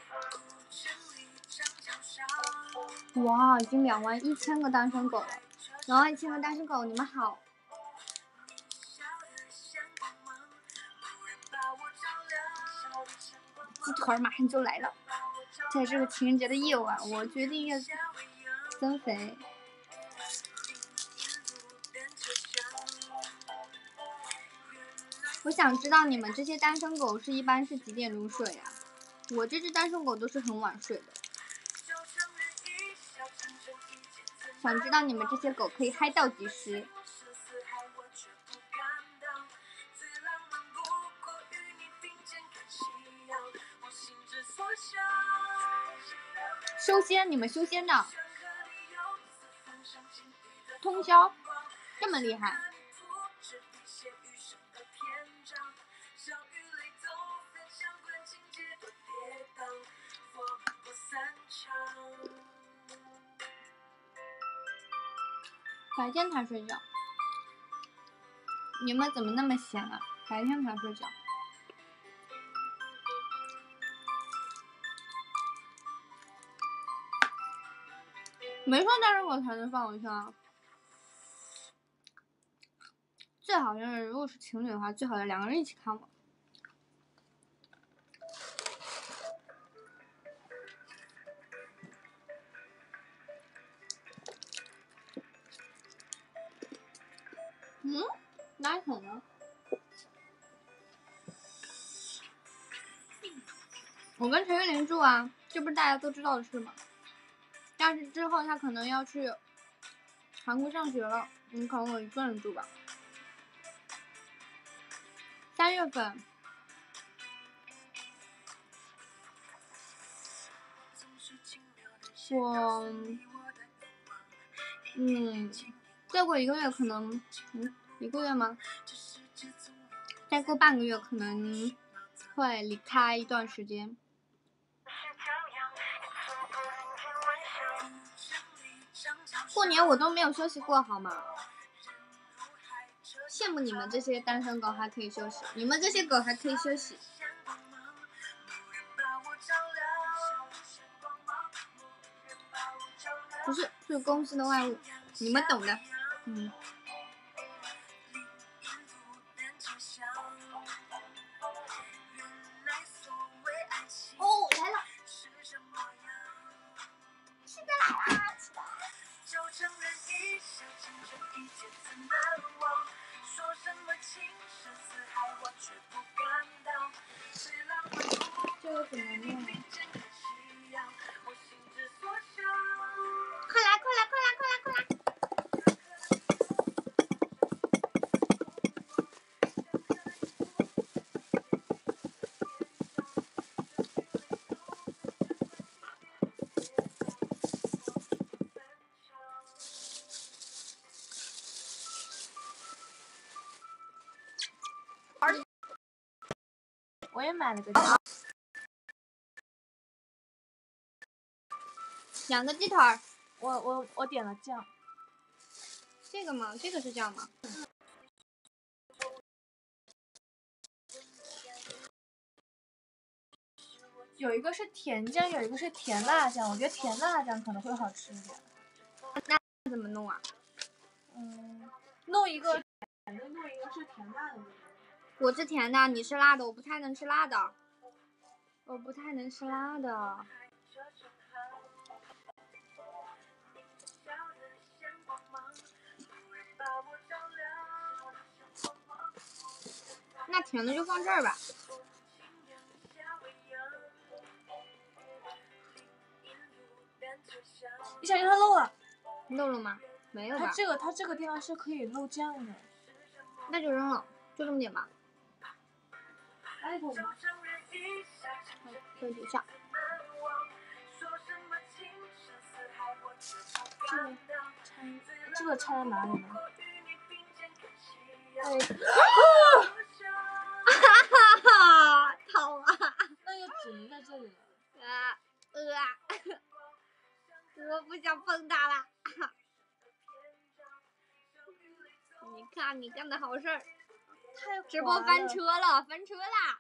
哇，已经两万一千个单身狗了！两万一千个单身狗，你们好！鸡腿马上就来了，在这个情人节的夜晚，我决定要增肥。我想知道你们这些单身狗是一般是几点入睡呀、啊？我这只单身狗都是很晚睡的。想知道你们这些狗可以嗨到几时？修仙，你们修仙的，通宵，这么厉害。白天才睡觉，你们怎么那么闲啊？白天才睡觉。没说单身狗才能放我笑，最好是如果是情侣的话，最好是两个人一起看我。嗯，哪桶呢？我跟陈玉玲住啊，这不是大家都知道的事吗？但是之后他可能要去韩国上学了，你可能我一个人住吧。三月份，我，嗯，再过一个月可能，嗯，一个月吗？再过半个月可能会离开一段时间。过年我都没有休息过，好吗？羡慕你们这些单身狗还可以休息，你们这些狗还可以休息。不是，是公司的外务，你们懂的。嗯。哦，来了。吃的来啦，吃的。这个怎么弄啊？快来快来快来快来快来！ 我也买了个鸡， 两个鸡腿儿。 我我我点了酱。 这个吗？这个是酱吗？ 有一个是甜酱，有一个是甜辣酱，我觉得甜辣酱可能会好吃一点。 那怎么弄啊？ 嗯，弄一个甜的，弄一个是甜辣的。 我是甜的，你是辣的，我不太能吃辣的。我不太能吃辣的。那甜的就放这儿吧。 你小心它漏了。 漏了吗？没有吧。 它这个它这个地方是可以漏酱的。 那就扔了，就这么点吧。 来一口吗？ 可以留下。 这个掺，这个掺在哪里呢？哎， 哈哈，疼啊！ 那就只能在这里了。 啊呃，我不想碰它了。 你看你干的好事儿， 太直播滑了翻车了，翻车啦！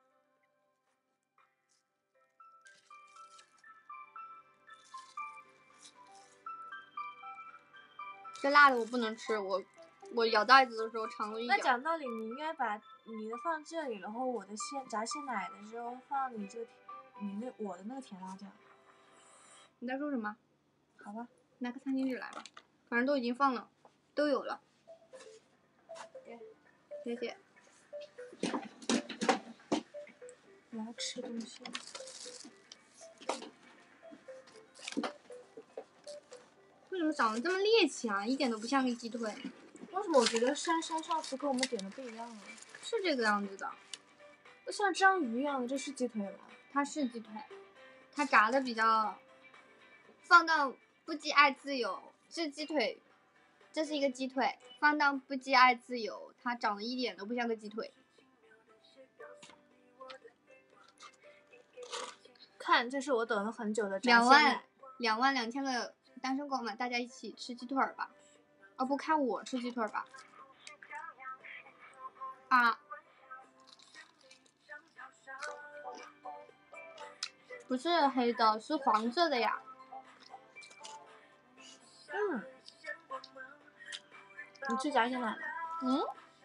这辣的我不能吃，我我咬袋子的时候尝了一那咬。 讲道理，你应该把你的放这里，然后我的鲜炸鲜奶的时候放你这个你那我的那个甜辣酱。 你在说什么？ 好吧， 拿个餐巾纸来吧，反正都已经放了，都有了。谢谢。 我要吃东西。 为什么长得这么猎奇啊？一点都不像个鸡腿。 为什么我觉得珊珊上次跟我们点的不一样啊？ 是这个样子的， 那像章鱼一样的，这是鸡腿吗？ 它是鸡腿，它炸的比较，放到不羁爱自由是鸡腿，这是一个鸡腿，放到不羁爱自由，它长得一点都不像个鸡腿。 看，这是我等了很久的炸两万鲜奶。 两万两千个单身狗们，大家一起吃鸡腿儿吧！哦不，看我吃鸡腿儿吧！啊，不是黑的，是黄色的呀。 嗯，你吃炸鲜奶了？ 嗯，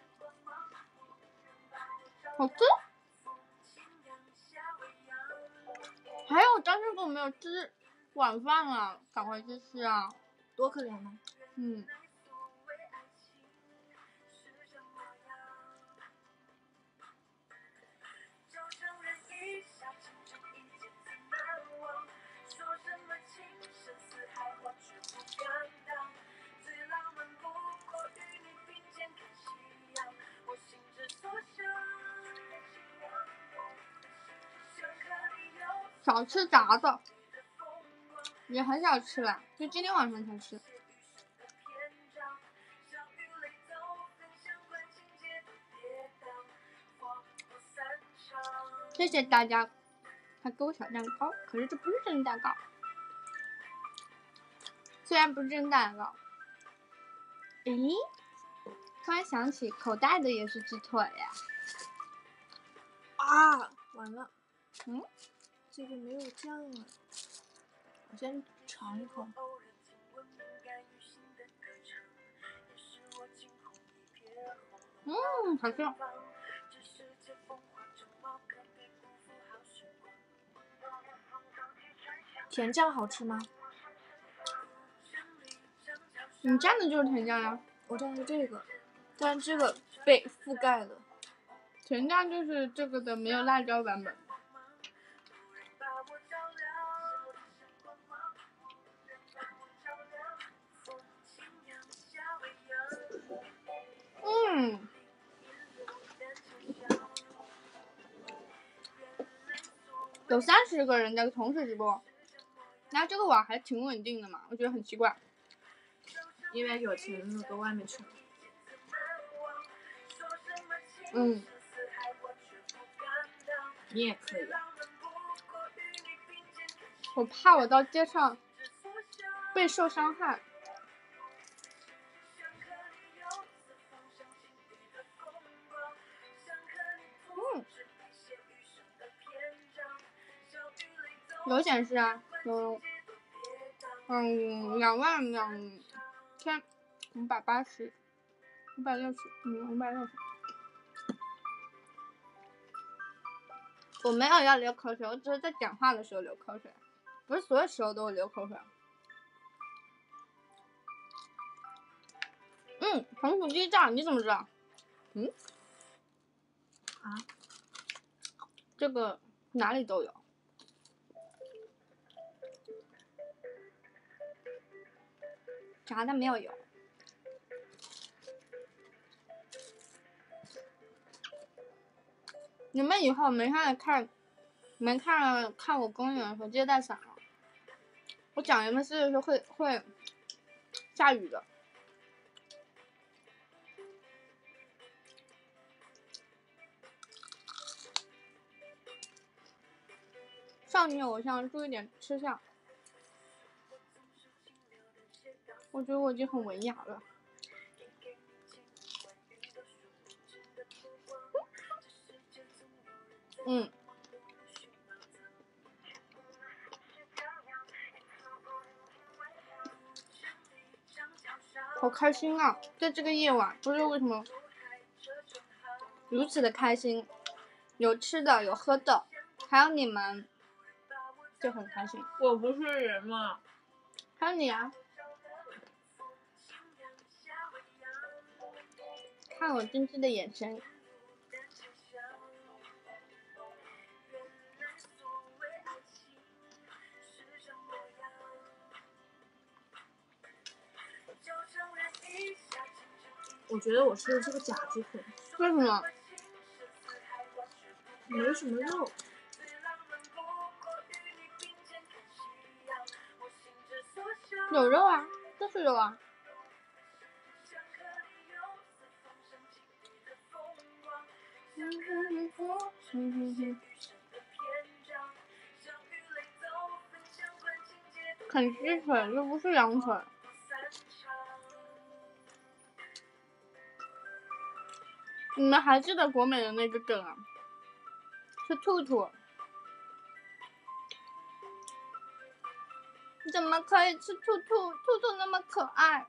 好吃。还有单身狗没有吃晚饭啊，赶快去吃啊！ 多可怜呢。 嗯。少吃炸的，也很少吃了，就今天晚上才吃。谢谢大家，还给我小蛋糕，可是这不是真蛋糕。虽然不是真蛋糕，诶，突然想起口袋的也是鸡腿呀。 啊，完了。 嗯。 这个没有酱了，我先尝一口。 嗯，好吃。 甜酱好吃吗？ 你蘸的就是甜酱呀。 我蘸的是这个，但这个被覆盖了。 甜酱就是这个的没有辣椒版本。嗯，有三十个人在同时直播，然后这个网还挺稳定的嘛，我觉得很奇怪。 因为有钱了，搁外面去了。 嗯， 你也可以啊。 我怕我到街上被受伤害。嗯，有显示啊，有嗯两万两千五百八十，五百六十，嗯五百六十。我没有要流口水，我只是在讲话的时候流口水，不是所有时候都会流口水。嗯，红薯鸡炸，你怎么知道？嗯？ 啊？ 这个哪里都有。炸的没有油。你们以后没看看，没看看我公演的时候，记得带伞啊。我讲 M C 的时候会会下雨的。少女偶像注意点吃相。我觉得我已经很文雅了。 嗯。好开心啊！在这个夜晚，不知道为什么如此的开心，有吃的，有喝的，还有你们，就很开心。 我不是人嘛。 还有你啊！看我真挚的眼神。 我觉得我吃的是个假鸡腿。 为什么？ 没什么肉。 有肉啊，都是肉啊。啃鸡腿又不是羊腿。你们还记得国美的那个梗啊？是兔兔。你怎么可以吃兔兔？兔兔那么可爱。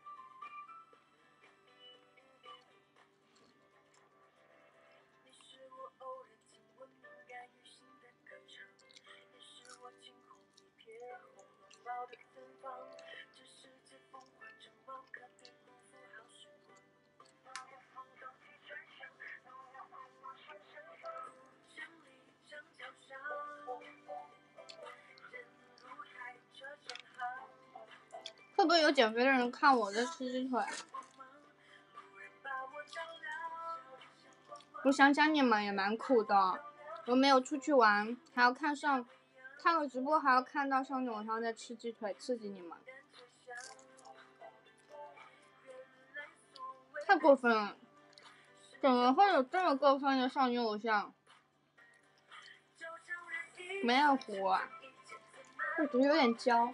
会不会有减肥的人看我在吃鸡腿？我想想你们也蛮苦的，我没有出去玩，还要看上看个直播，还要看到上晚上在吃鸡腿，刺激你们，太过分了！怎么会有这么过分的少女偶像？没有糊啊，我觉得有点焦。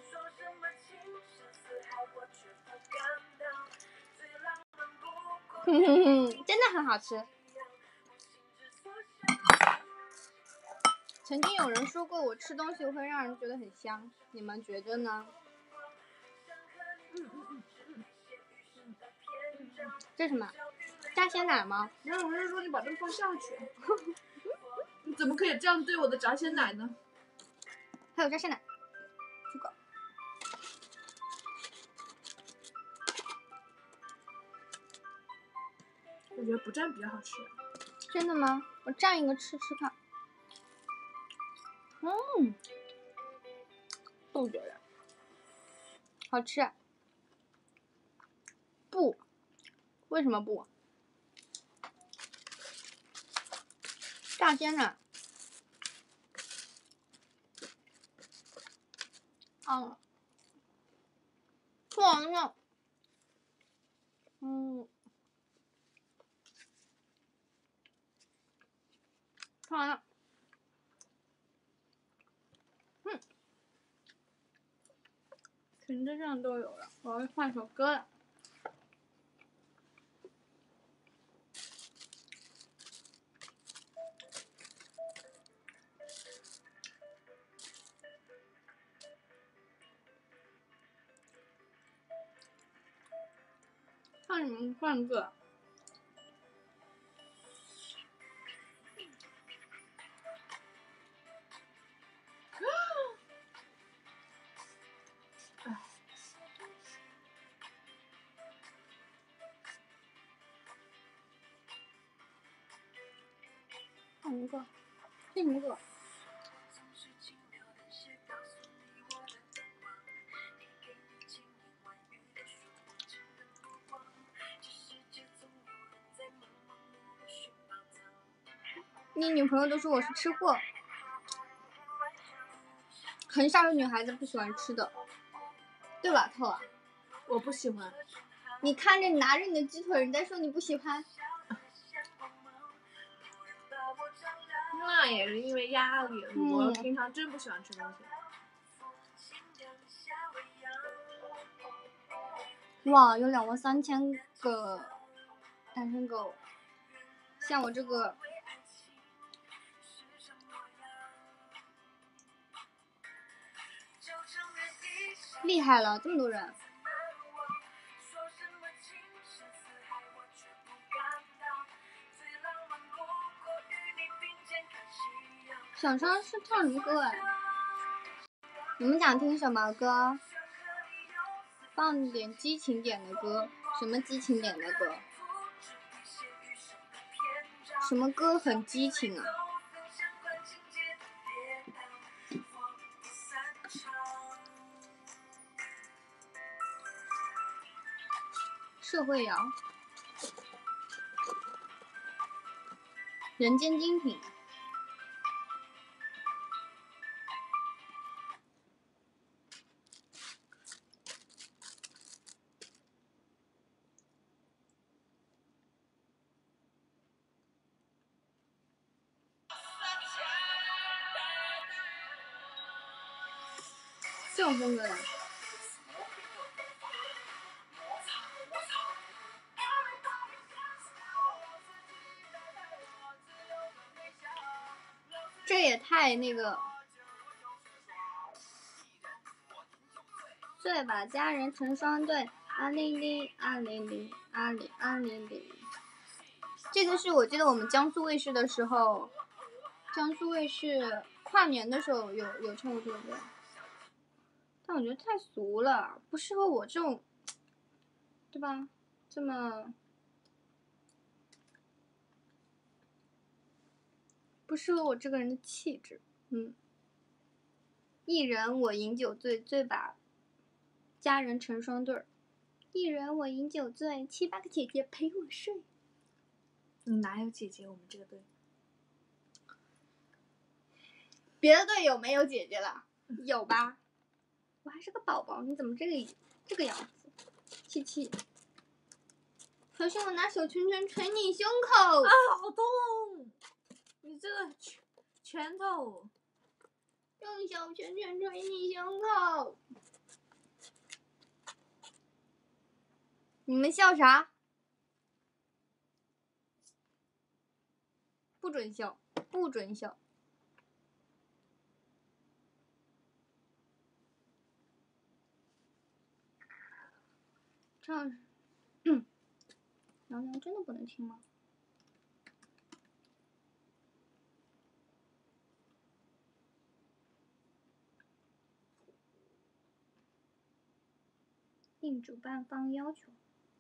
哼哼哼，真的很好吃。曾经有人说过我吃东西会让人觉得很香，你们觉得呢？这是什么？加鲜奶吗？ 没有，我是说你把这个放下去。你怎么可以这样对我的炸鲜奶呢？ 还有加鲜奶，这个。 我觉得不蘸比较好吃。 真的吗？我蘸一个吃吃看。嗯，不觉得好吃。不，为什么不？炸鲜奶。嗯，吃完了。嗯，吃完了。嗯，裙子上都有了，我要换首歌了。让你们换个。换一个，另一个。你女朋友都说我是吃货，很少有女孩子不喜欢吃的，对吧，透啊？ 我不喜欢。 你看着你拿着你的鸡腿，人家说你不喜欢。 那也是因为压力， 嗯、 我平常真不喜欢吃东西。 哇，有两万三千个单身狗，像我这个厉害了，这么多人。小川是唱什么歌哎？你们想听什么歌？放点激情点的歌。什么激情点的歌？什么歌很激情啊？社会摇，人间精品。这种风格的。这也太那个，对吧？家人成双对，啊哩哩啊哩哩啊哩啊哩哩。这个是我记得我们江苏卫视的时候，江苏卫视跨年的时候有有唱过这个歌，但我觉得太俗了，不适合我这种，对吧？这么不适合我这个人的气质。嗯，一人我饮酒醉，醉把家人成双对儿。一人我饮酒醉，七八个姐姐陪我睡。 你哪有姐姐？我们这个队。 别的队有没有姐姐了？有吧？我还是个宝宝，你怎么这个这个样子？七七。可是我拿小拳拳捶你胸口啊，好痛！你这个拳拳头。 用小拳拳捶你胸口。你们笑啥？不准笑，不准笑。这样，嗯，娘娘真的不能听吗？应主办方要求。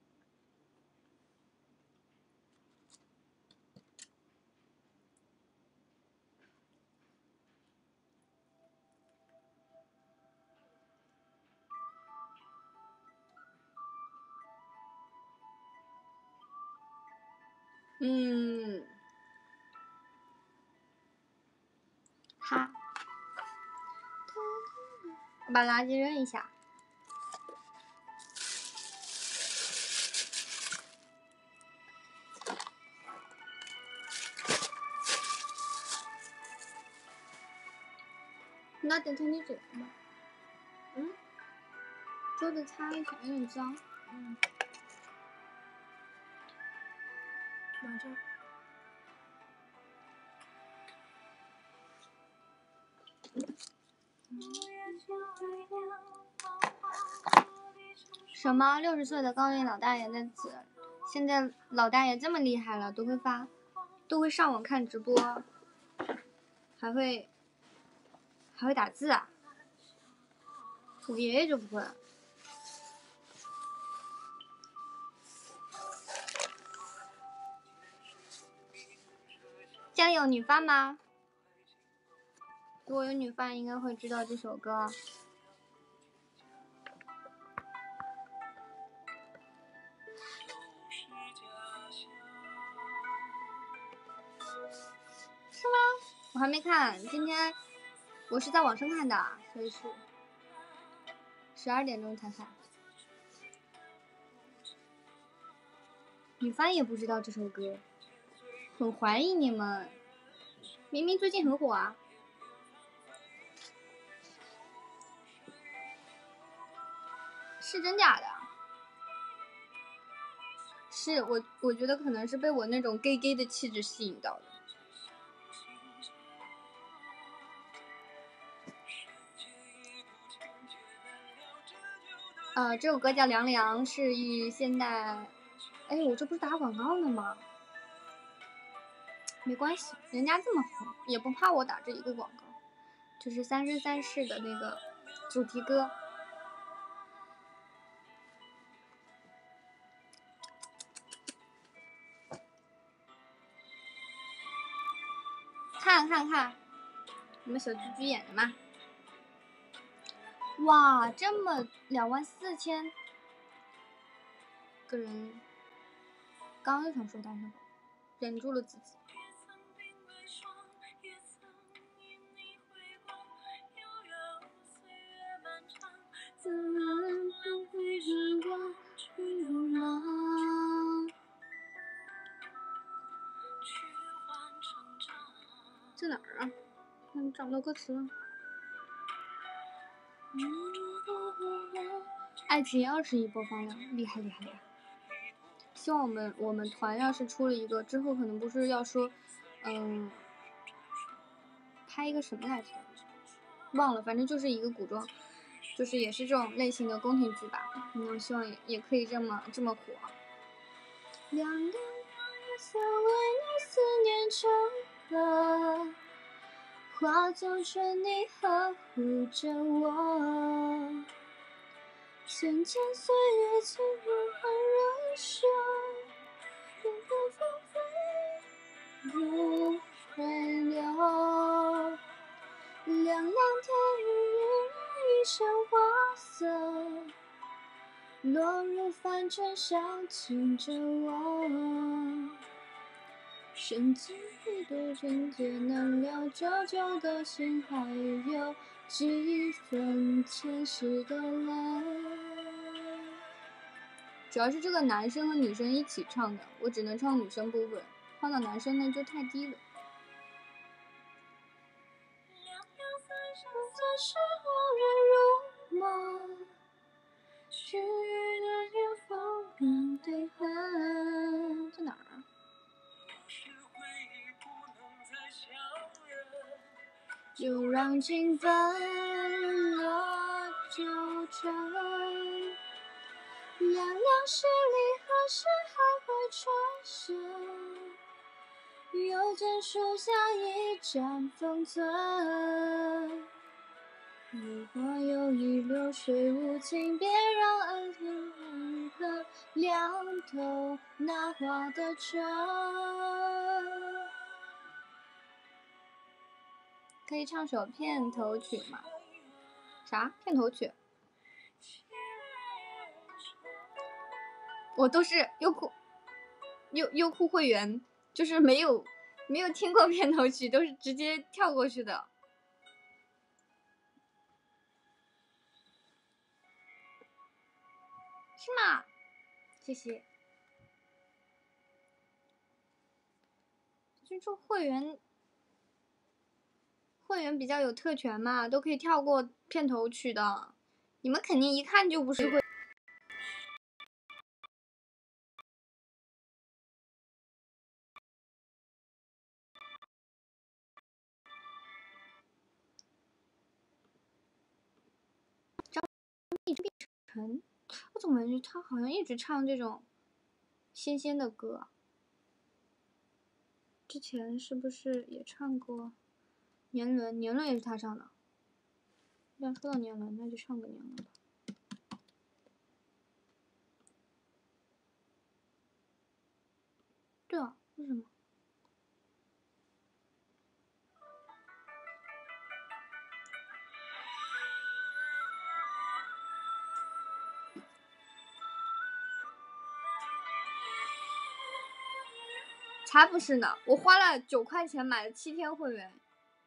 嗯，哈，我把垃圾扔一下。拿点擦你嘴巴吧。嗯，桌子擦一下，有点脏。 嗯。马上。 什么？六十岁的高龄老大爷在此？现在老大爷这么厉害了，都会发，都会上网看直播，还会还会打字啊！我爷爷就不会。家里有女fan吗？如果有女fan，应该会知道这首歌。是吗？我还没看，今天我是在网上看的，所以是十二点钟才看。女fan也不知道这首歌，很怀疑你们，明明最近很火啊。是真假的？是我，我觉得可能是被我那种 gay gay 的气质吸引到的。 呃，这首歌叫《凉凉》，是以现代。哎，我这不是打广告呢吗？没关系，人家这么红，也不怕我打这一个广告。就是《三生三世》的那个主题歌。看看看，我们小居居演的嘛。哇，这么两万四千个人，刚刚就想说但是忍住了自己。在哪儿啊？嗯，找不到歌词了。爱情二十亿播放量，厉害厉害厉害！希望我们我们团要是出了一个之后，可能不是要说，嗯，拍一个什么来着？忘了，反正就是一个古装，就是也是这种类型的宫廷剧吧。嗯，希望也也可以这么这么火。凉凉的月色为你思念成河，化作春泥呵护着我。千千岁月浸入寒热袖，任风飞如水流。凉凉的雨一身花色，落入凡尘想牵着我。深情一度情节难了，久久的心还有几分前世的泪。主要是这个男生和女生一起唱的，我只能唱女生部分，换到男生那就太低了。是忽然如梦，许余的天风干对恨。在哪儿啊？就让情分落九成，凉凉十里何时还会重生？又见树下一盏风存。如果有意流水无情，别让恩怨恨两头那花的城。可以唱首片头曲吗？啥片头曲？我都是优酷优优酷会员，就是没有没有听过片头曲，都是直接跳过去的。是吗？谢谢。就这会员，会员比较有特权嘛，都可以跳过片头曲的。你们肯定一看就不是会。张碧晨，我怎么感觉他好像一直唱这种仙仙的歌？之前是不是也唱过年轮？年轮也是他唱的。既然说到年轮，那就唱个年轮吧。对啊，为什么？才不是呢！我花了九块钱买了七天会员。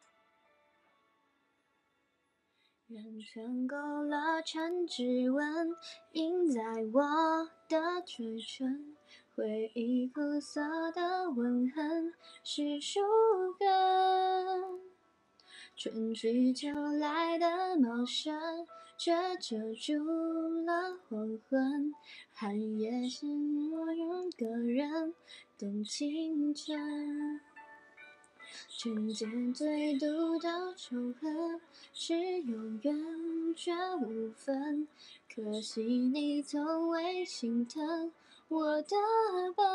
人圈勾勒成指纹，印在我的嘴唇，回忆苦涩的吻痕是树根。春去秋来的茂盛，却遮住了黄昏。寒夜是我一个人等清晨。纯洁最毒的仇恨，是有缘却无分。 可惜你从未心疼我的笨。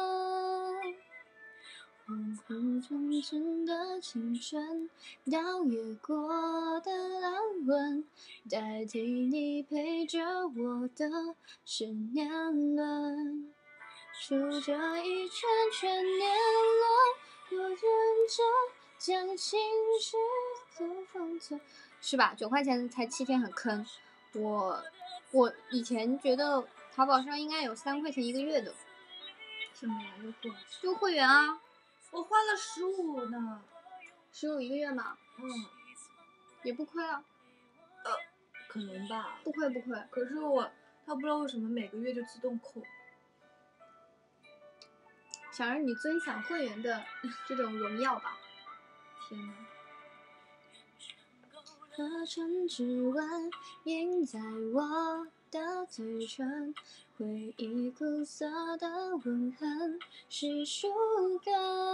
恍惚中真的青春，倒也过的安稳，代替你陪着我的是年轮。数着一圈圈年轮，我认真将心事都封存。是吧？九块钱才七天，很坑。我我以前觉得淘宝上应该有三块钱一个月的。 什么呀？优惠？ 就会员啊。 我花了十五呢。 十五一个月嘛？ 嗯。 也不亏啊。 呃，可能吧。 不亏不亏。 可是我，他不知道为什么每个月就自动扣。 想让你尊享会员的这种荣耀吧。 天哪！ 合成指纹印在我的嘴唇，回忆苦涩的吻痕是树根，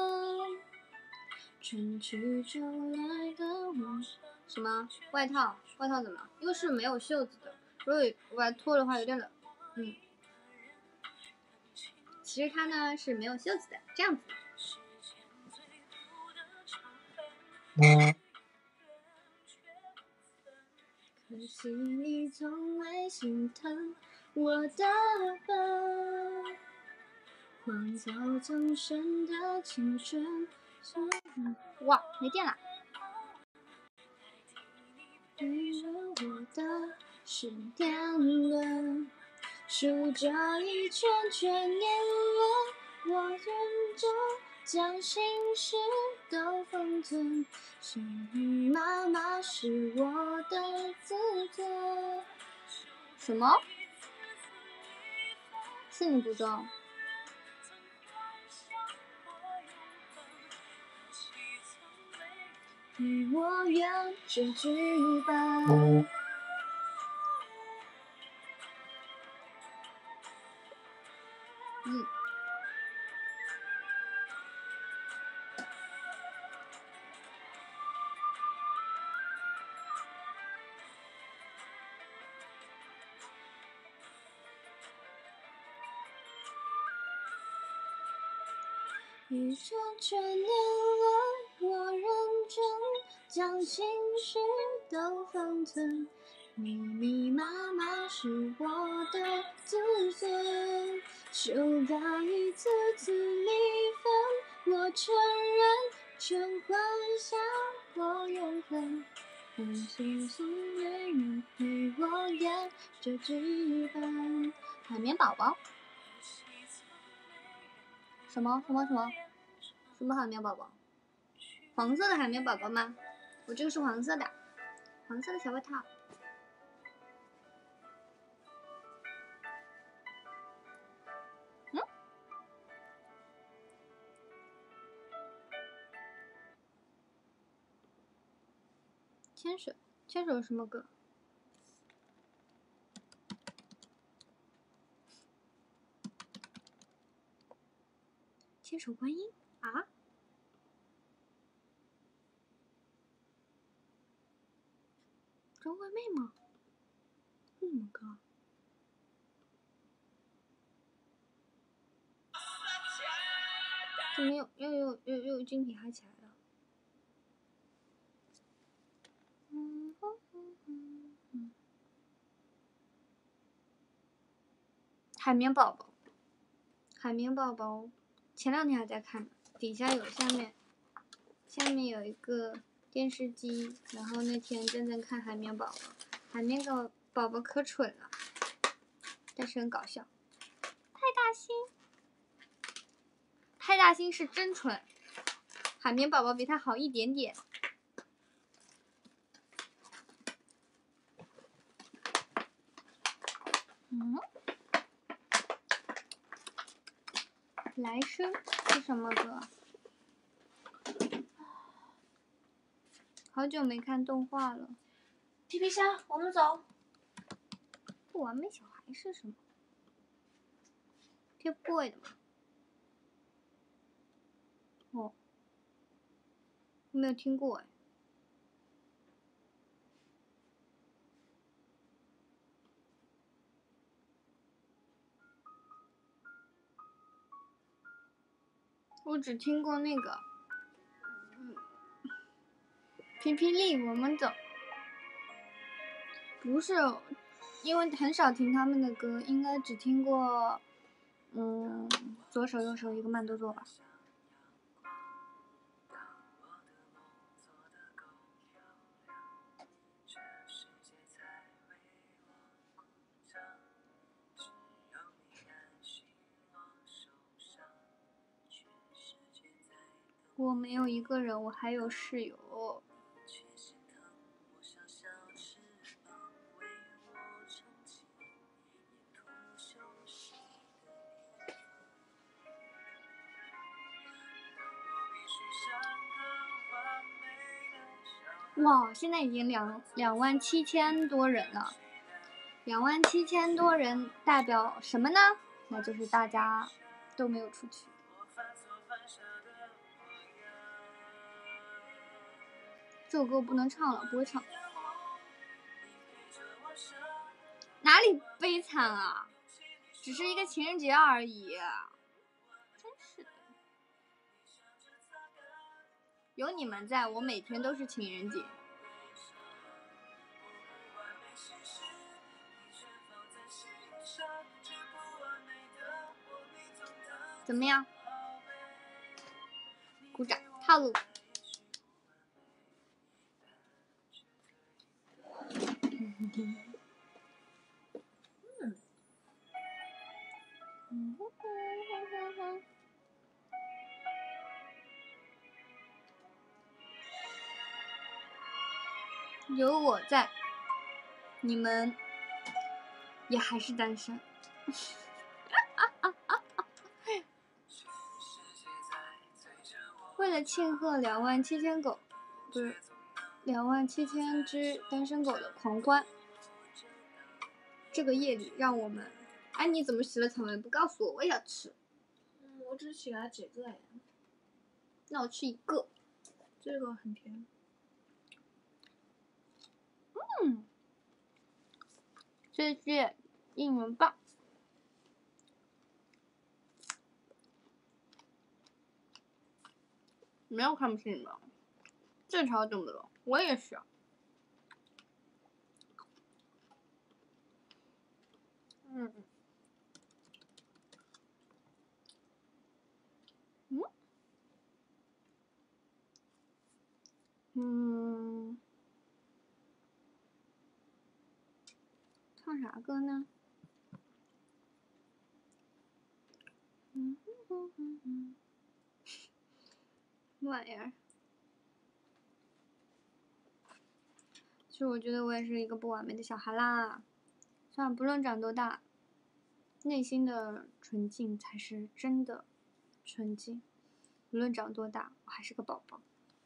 春去秋来的我。什么外套？外套怎么？因为是没有袖子的，如果我把它脱的话有点冷。嗯，其实它呢是没有袖子的，这样子。嗯。可惜你从未心疼我的笨，荒草丛生的青春。哇，没电了。陪着我的是年轮，数着一圈圈年轮，我认真将心事都封存。是你妈妈是我的自尊。什么？是你不中？你我愿这剧本。嗯。一圈圈年轮，我认真将心事都封存。密密麻麻是我的自尊，修改一次次离分，我承认成幻想或永恒。很庆幸有你陪我演这剧本。海绵宝宝？什么什么什么？什么海绵宝宝？黄色的海绵宝宝吗？我这个是黄色的，黄色的小外套。嗯？牵手，牵手是什么歌？千手观音啊？张惠妹吗？是什么歌？怎么又又又又又精品嗨起来了？嗯嗯嗯嗯。海绵宝宝，海绵宝宝，前两天还在看，底下有下面，下面有一个电视机，然后那天正在看海绵宝宝，海绵宝宝宝可蠢了，但是很搞笑。派大星，派大星是真蠢，海绵宝宝比他好一点点。嗯。来生是什么歌？好久没看动画了。 皮皮虾，我们走。 不完美小孩是什么 ？Tip Boy 的吗？哦，没有听过哎。 我只听过那个，嗯，霹霹雳我们走，不是，因为很少听他们的歌，应该只听过，嗯，左手右手一个慢动作吧。我没有一个人，我还有室友。哇，现在已经两两万七千多人了，两万七千多人代表什么呢？那就是大家都没有出去。这首歌我不能唱了，不会唱。哪里悲惨啊？只是一个情人节而已。真是的。有你们在，我每天都是情人节。怎么样？鼓掌，套路。嗯。有我在，你们也还是单身。为了庆贺两万七千狗，不是两万七千只单身狗的狂欢，这个夜里让我们，哎，你怎么洗了草莓不告诉我？我也要吃。 嗯，我只洗了几个呀。 那我吃一个。 这个很甜。 嗯，谢谢应援棒。没有看不起你们，这条怎么了？我也是。嗯嗯嗯，唱啥歌呢？嗯哼哼哼哼，什么玩意儿？其实我觉得我也是一个不完美的小孩啦。算了，不论长多大，内心的纯净才是真的纯净。无论长多大，我还是个宝宝，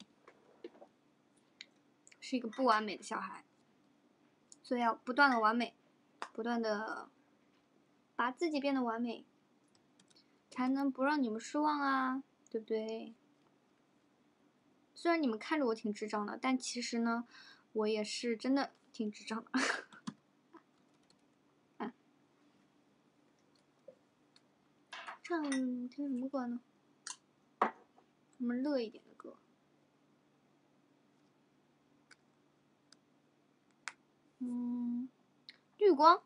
是一个不完美的小孩。所以要不断的完美，不断的把自己变得完美，才能不让你们失望啊，对不对？虽然你们看着我挺智障的，但其实呢，我也是真的挺智障的。嗯，唱听什么歌呢？什么乐一点的歌？嗯，绿光。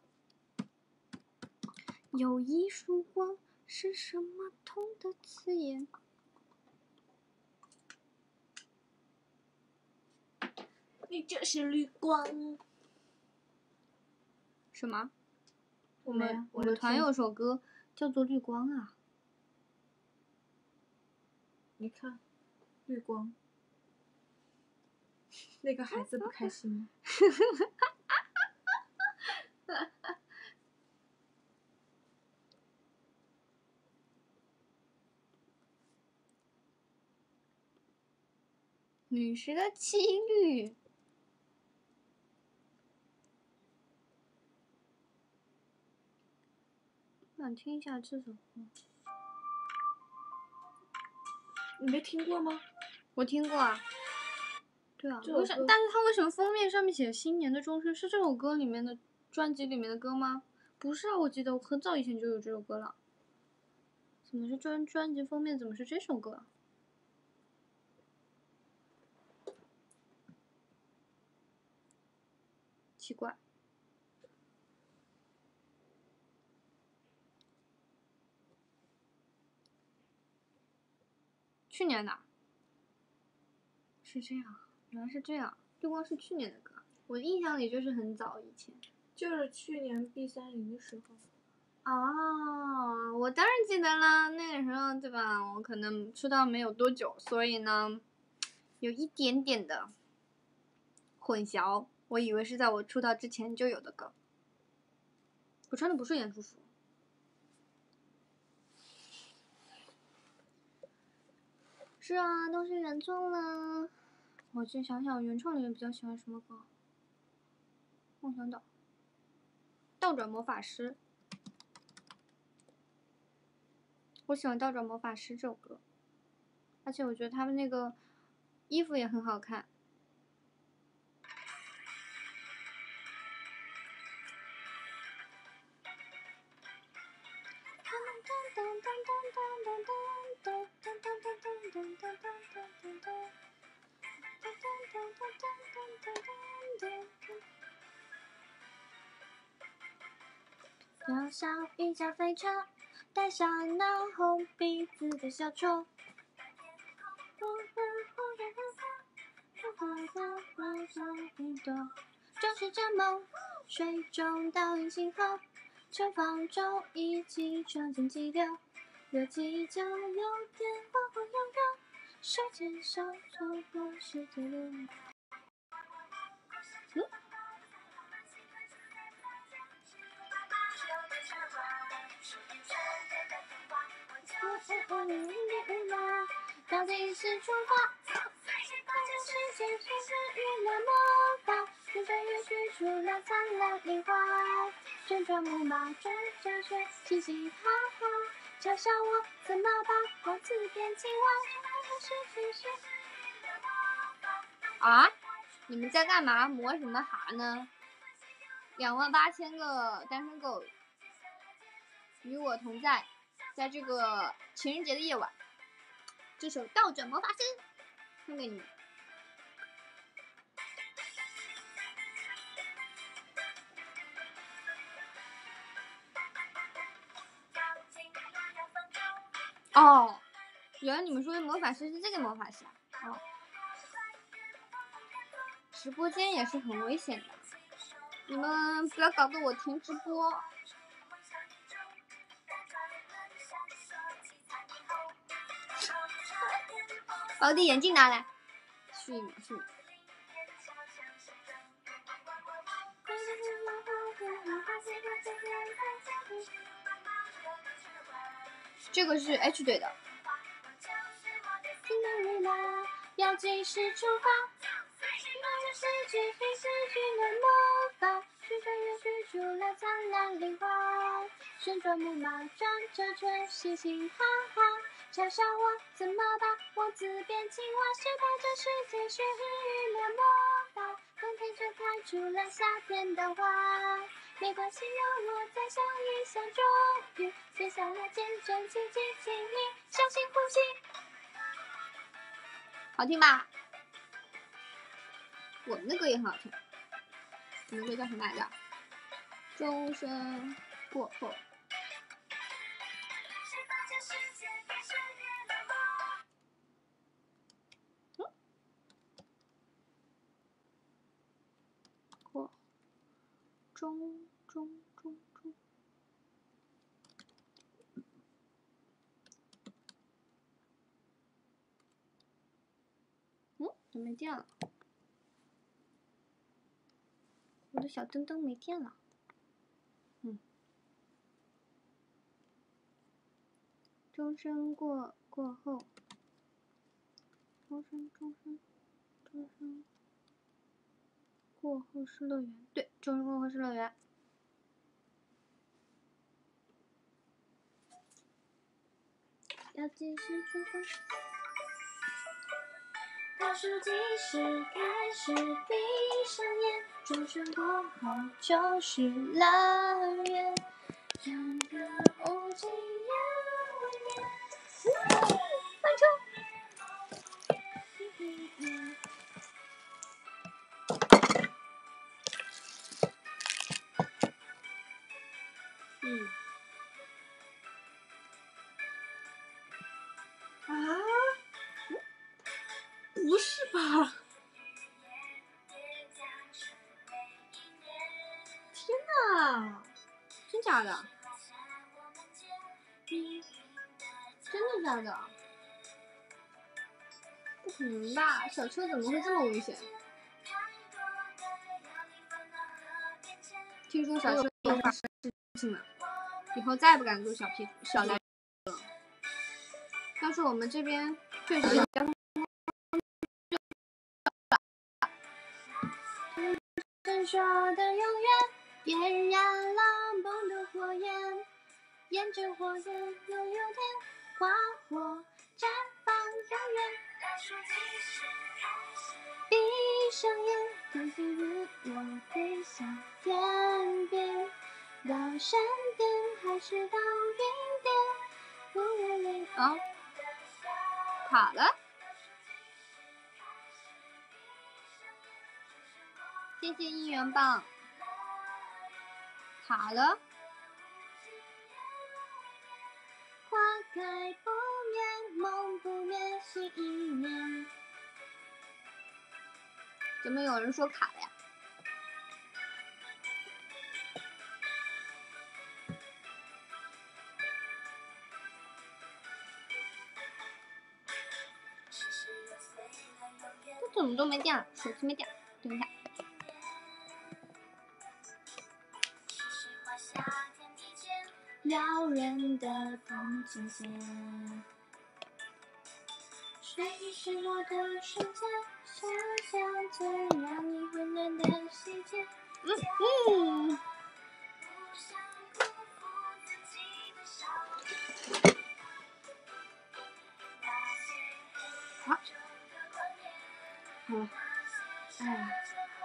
有一束光是什么痛的刺眼？ 你就是绿光。 什么？我没有们我我的天们团有首歌叫做《绿光》啊。 你看，绿光。那个孩子不开心吗？女士的七律。我想听一下这首歌。 你没听过吗？ 我听过啊。对啊，为什？ 这首歌但是它为什么封面上面写新年的钟声？是这首歌里面的专辑里面的歌吗？不是啊，我记得我很早以前就有这首歌了。 怎么是专专辑封面？怎么是这首歌？奇怪。去年的。是这样，原来是这样。月光是去年的歌，我印象里就是很早以前。 就是去年 B 三零的时候。 哦，我当然记得啦，那个时候对吧？我可能出道没有多久，所以呢，有一点点的混淆。我以为是在我出道之前就有的歌。我穿的不是演出服。是啊，都是原创了。我先想想，原创里面比较喜欢什么歌？梦想岛。倒转魔法师。我喜欢《倒转魔法师》这首歌，而且我觉得他们那个衣服也很好看。要小一架飞车，带上那红鼻子的小丑。就是这梦，水中倒映星河，城防中一起闯进激流，有气就有点晃晃悠悠，手牵手走过世界路。嗯。到底是出发，发现世界是遇了魔法，越飞越追出了灿烂樱花，旋转木马转转转，嘻嘻哈哈，嘲笑我怎么把王子变青蛙。啊？你们在干嘛？磨什么哈呢？两万八千个单身狗与我同在，在这个情人节的夜晚，这首《倒转魔法师》送给你们。哦，原来你们说的魔法师是这个魔法师啊！哦，直播间也是很危险的，你们不要搞得我停直播。把我的眼镜拿来，续一秒，续一秒。这个是 H 队的。要及时出发，世界飞逝去了魔法，旋转越追出了灿烂梨花，旋转木马转着圈，嘻嘻哈哈，嘲笑我怎么把王子变青蛙，谁怕这世界是遇了魔法，冬天却开出了夏天的花，没关系，让我再想一想，终于写下了见证奇迹，请你小心呼吸。好听吧？我们的歌也很好听。我们的歌叫什么来着？钟声过后。嗯？过。钟钟钟钟。嗯？怎么没电了？我的小灯灯没电了。嗯。钟声过过后。钟声钟声钟声过后是乐园，对，钟声过后是乐园。要继续出发。倒数计时开始，闭上眼，钟声过后就是乐园。两个无尽夜未眠， 翻车。 嗯。啊？不是吧？天哪！ 真假的？真的假的？不可能吧？小车怎么会这么危险？听说小车有发生事情了，以后再不敢坐小皮小蓝了。但是我们这边确实交通。闪烁的永远，点燃了梦的火焰，沿着火焰又有天，花火绽放永远。闭上眼，看星日落飞向天边，到山巅还是到云巅，不愿离啊，卡了。谢谢应援棒，卡了。花开不灭，梦不灭，心一念。怎么有人说卡了呀？这怎么都没电了？手机没电了，等一下。撩人的风景线，水失落的瞬间，想象最让你温暖的细节。嗯嗯。好，好了，哎。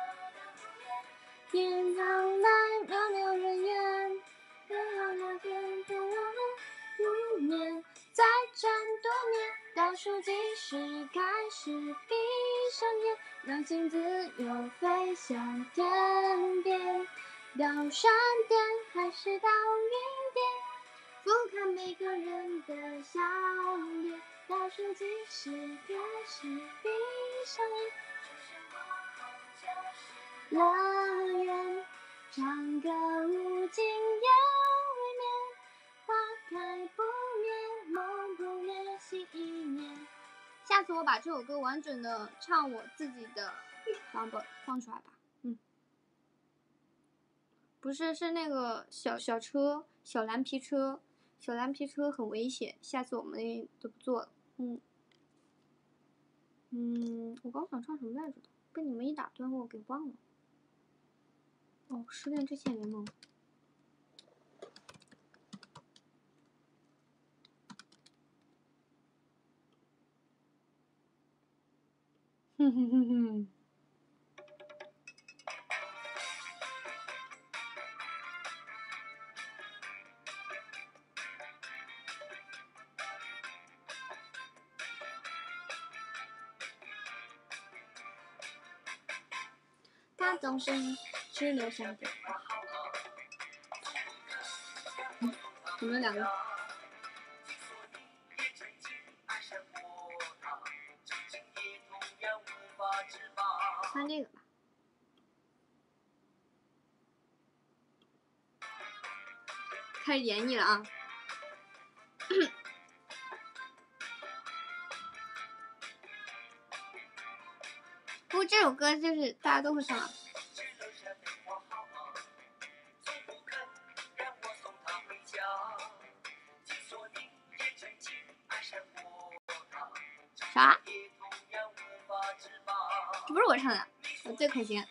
天堂来渺渺人烟，美好那天就让人入眠，再战多年，倒数计时开始，闭上眼，让心自由飞向天边，到山巅还是到云巅，俯瞰每个人的笑脸，倒数计时开始，闭上眼。乐园，唱歌舞尽夜未眠，花开不灭，梦不灭，心一念。下次我把这首歌完整的唱我自己的版本放出来吧。嗯，不是，是那个小小车，小蓝皮车，小蓝皮车很危险，下次我们都不做了。嗯嗯，我刚想唱什么来着的，被你们一打断我给忘了。哦，失恋之前联盟。哼哼哼哼。他总是只留下的。嗯，我们两个。看这个吧。开始演绎了啊。不过这首歌就是大家都会唱啊。啥？这不是我唱的，我最开心。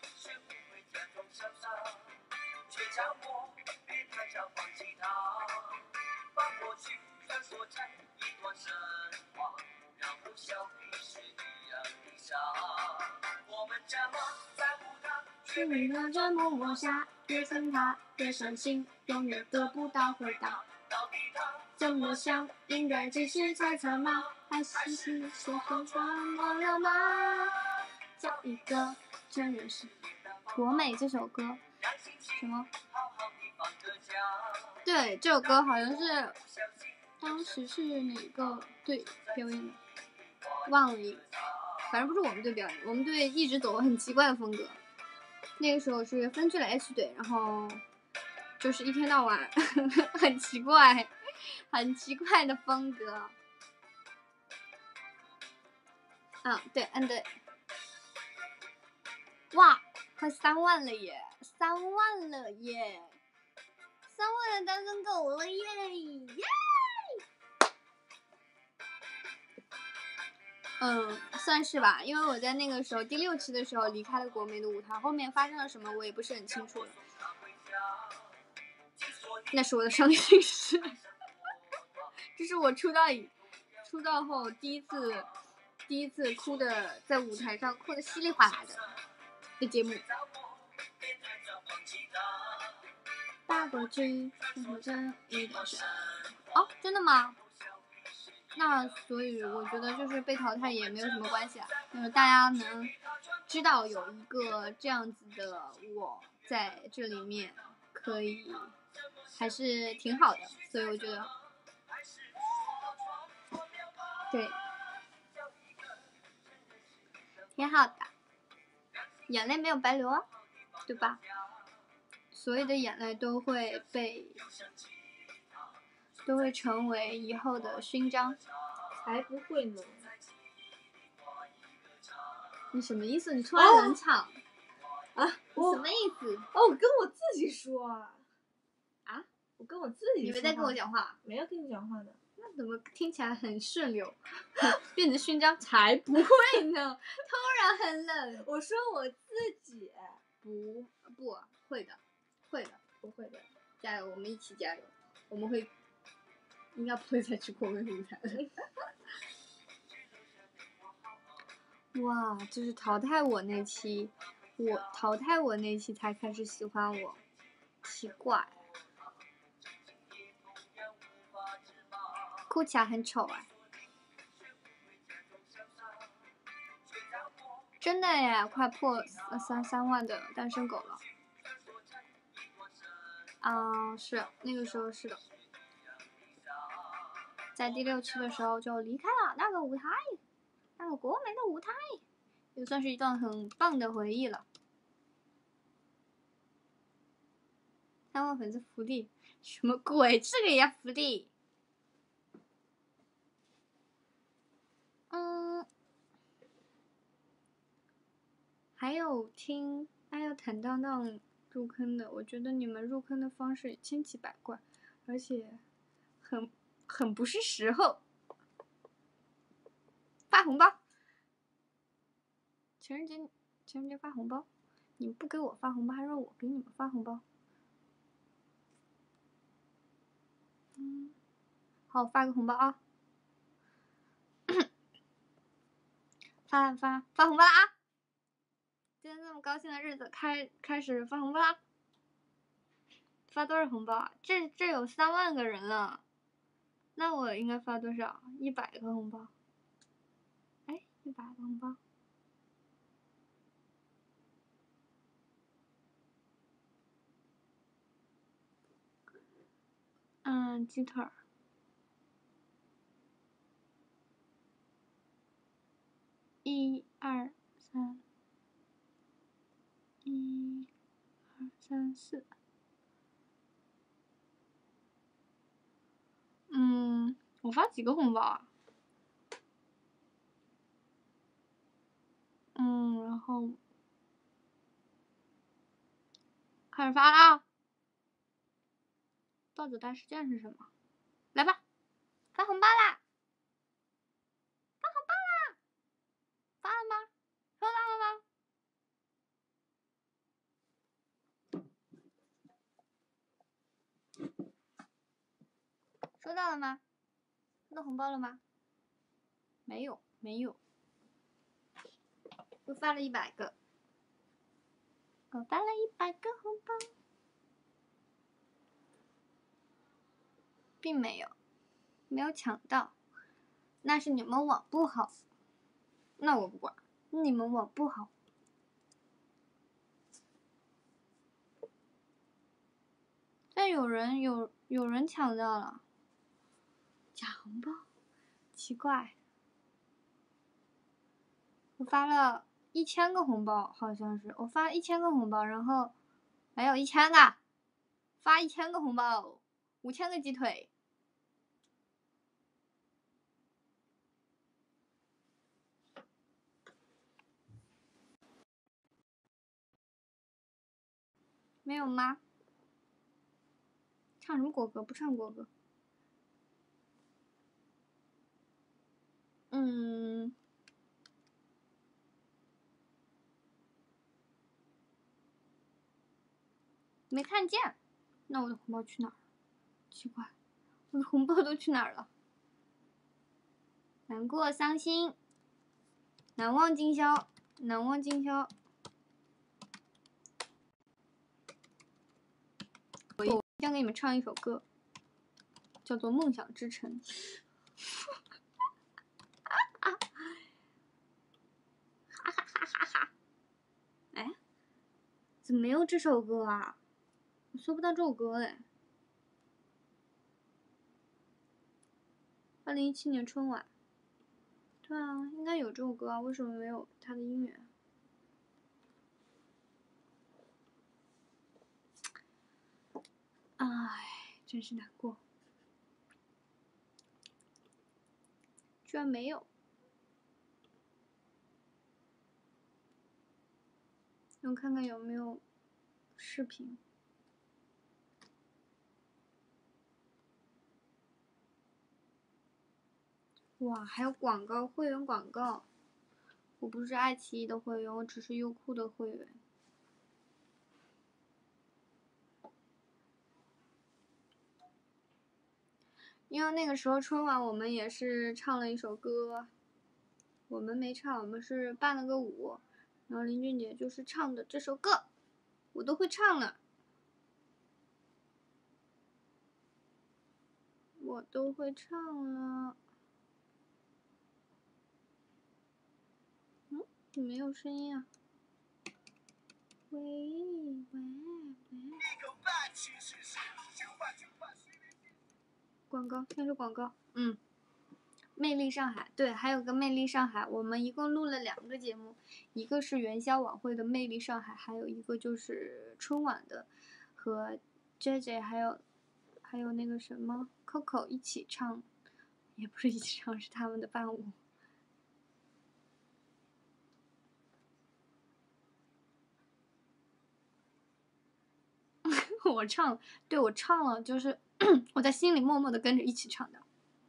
是你拿着默默下，别曾他别伤心，永远得不到回答。走怎么想？应该继续猜猜吗？还是是说说沉默了吗？叫一个真人是国美这首歌，什么？对，这首歌好像是当时是哪个队表演的，忘了，反正不是我们队表演，我们队一直走很奇怪的风格。那个时候是分去了 H 队，然后就是一天到晚很奇怪很奇怪的风格。啊对嗯对，哇快三万了耶，三万了耶，三万的单身狗了耶耶。嗯，算是吧，因为我在那个时候第六期的时候离开了国美的舞台，后面发生了什么我也不是很清楚了。那是我的伤心事，这是我出道以出道后第一次第一次哭的，在舞台上哭的稀里哗啦的的节目。大过去，活着一点深。哦，真的吗？那所以我觉得就是被淘汰也没有什么关系啊，就是大家能知道有一个这样子的我在这里面，可以还是挺好的，所以我觉得对挺好的，眼泪没有白流啊，对吧？所有的眼泪都会被都会成为以后的勋章。 才不会呢。 你什么意思？你突然冷场、 哦、啊？ 你什么意思？ 哦，我跟我自己说啊。 啊？ 我跟我自己说。 你没在跟我讲话？ 没有跟你讲话的。 那怎么听起来很顺溜？变成勋章才不会呢！突然很冷。 我说我自己。 不不会的，会的， 不会的。 加油，我们一起加油，我们会。应该不会再去国美舞台了。哇，就是淘汰我那期，我淘汰我那期才开始喜欢我，奇怪。哭起来很丑哎。真的耶，快破三三万的单身狗了。啊、呃，是那个时候是的。在第六期的时候就离开了那个舞台，那个国美的舞台，也算是一段很棒的回忆了。三万粉丝福利，什么鬼？这个也要福利？嗯，还有听，还有坦荡荡入坑的，我觉得你们入坑的方式千奇百怪，而且很很不是时候。发红包，情人节情人节发红包，你们不给我发红包，还让我给你们发红包。嗯，好，发个红包啊！发发发红包了啊！今天这么高兴的日子，开开始发红包啦！发多少红包啊？这这有三万个人了，那我应该发多少？一百个红包。哎，一百个红包。嗯，鸡腿儿。一二三，一二三四。嗯，我发几个红包啊？嗯，然后开始发了啊！暴走大事件是什么？来吧，发红包啦！发红包啦！发了吗？收到了吗？收到了吗？收到红包了吗？没有，没有。我发了一百个，我发了一百个红包，并没有。 没有抢到，那是你们网不好，那我不管，你们网不好。但有人有有人抢到了，假红包，奇怪。我发了一千个红包，好像是我发了一千个红包，然后还有一千个，发一千个红包，五千个鸡腿。没有吗？唱什么国歌？不唱国歌。嗯。没看见，那我的红包去哪儿了？奇怪，我的红包都去哪儿了？难过、伤心、难忘今宵，难忘今宵。我将给你们唱一首歌，叫做《梦想之城》。哈哈哈哈哈！哎，怎么没有这首歌啊？我搜不到这首歌哎。二零一七年春晚。对啊，应该有这首歌啊，为什么没有它的音乐？哎，真是难过，居然没有。我看看有没有视频。哇，还有广告，会员广告。我不是爱奇艺的会员，我只是优酷的会员。因为那个时候春晚我们也是唱了一首歌，我们没唱，我们是伴了个舞，然后林俊杰就是唱的这首歌，我都会唱了，我都会唱了。嗯，没有声音啊。喂喂喂。广告，先是广告，嗯。魅力上海，对，还有个魅力上海，我们一共录了两个节目，一个是元宵晚会的魅力上海，还有一个就是春晚的，和 J J 还有还有那个什么 Coco 一起唱，也不是一起唱，是他们的伴舞。我唱，对，我唱了，就是我在心里默默的跟着一起唱的。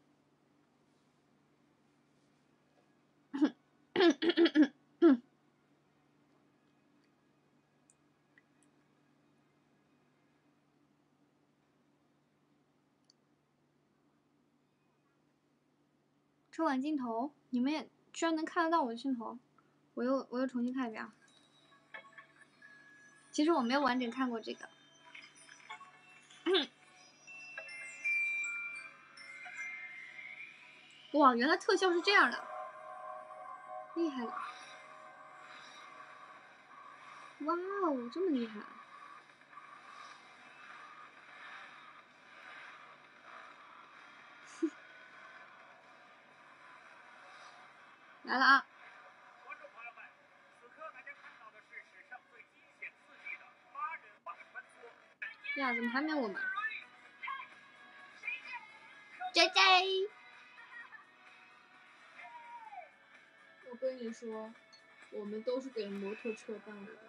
春晚镜头，你们也居然能看得到我的镜头，我又我又重新看一遍啊。其实我没有完整看过这个。哇，原来特效是这样的，厉害了！哇哦，这么厉害！来了啊！观众朋友们，此刻大家看到的是史上最惊险刺激的八人马穿梭。呀，怎么还没有我们 ？J J， 我跟你说，我们都是给摩托车伴舞的。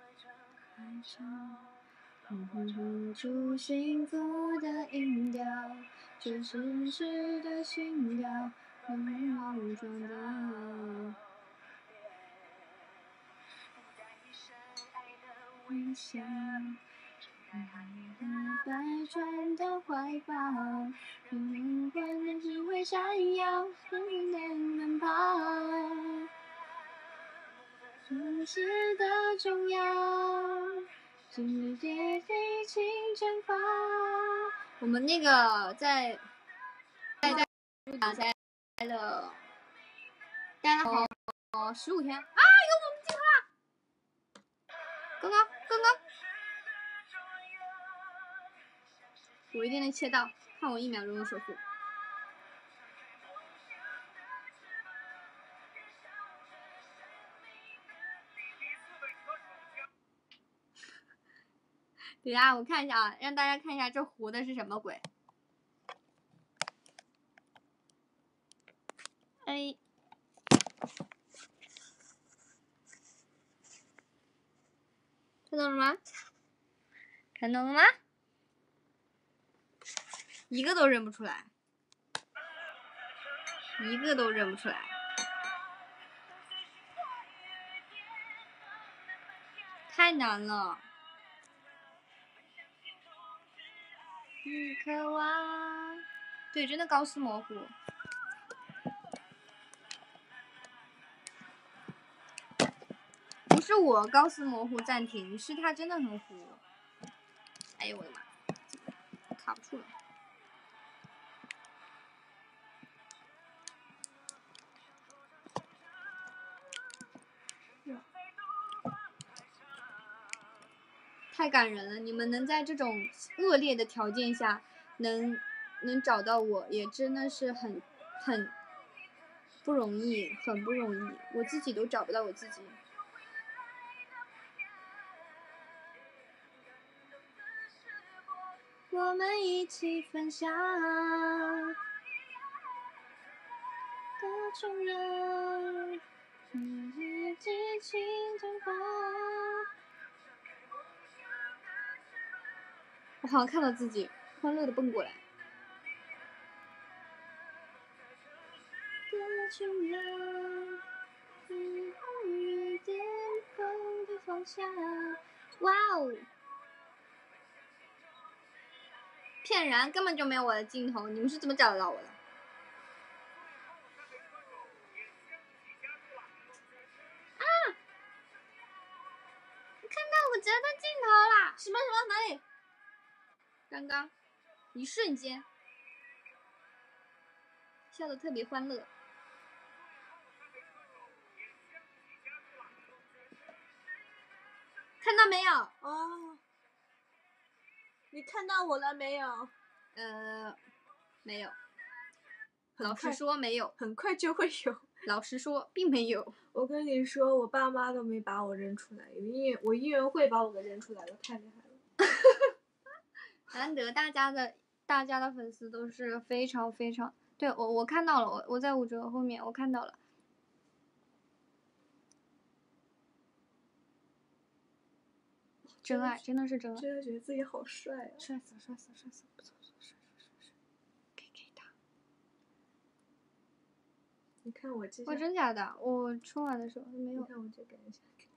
哼哼哼出幸福的音调，这真实的心跳。没有撞到，微笑，百转的怀抱，灵魂的智慧闪耀，生命的奔跑，真实的重要，今日接地气蒸发。我们那个在在在。 打才待了，待了好哦十五天啊！有我们进头啦！刚刚刚刚，我一定能切到，看我一秒钟的手速。等一下，我看一下啊，让大家看一下这糊的是什么鬼。哎，看到了吗？看到了吗？一个都认不出来，一个都认不出来。太难了。欲渴望，对，真的高斯模糊。不是我高斯模糊暂停，是它真的很糊。哎呦我的妈，卡不住了。太感人了！你们能在这种恶劣的条件下能能找到我，也真的是很很不容易，很不容易。我自己都找不到我自己。我们一起分享的重要，一起轻绽放。我好像看到自己欢乐的蹦过来。哇哦！骗人，根本就没有我的镜头，你们是怎么找得到我的？啊！我看到我折的镜头啦！什么什么哪里？刚刚一瞬间笑得特别欢乐。看到没有？ 哦，你看到我了没有？ 呃，没有。老实说没有， 很快就会有。 老实说并没有。 我跟你说，我爸妈都没把我认出来，有音我音乐会把我给认出来了，太厉害了。 难得大家的大家的粉丝都是非常非常，对我我看到了，我我在五折后面我看到了。真爱，真的是真爱。 真的觉得自己好帅啊！ 帅死了，帅死了，帅死了，不错不错，帅帅帅帅，给给他。 你看我这。 哇，真假的？我春晚的时候没有。 你看我这个一下。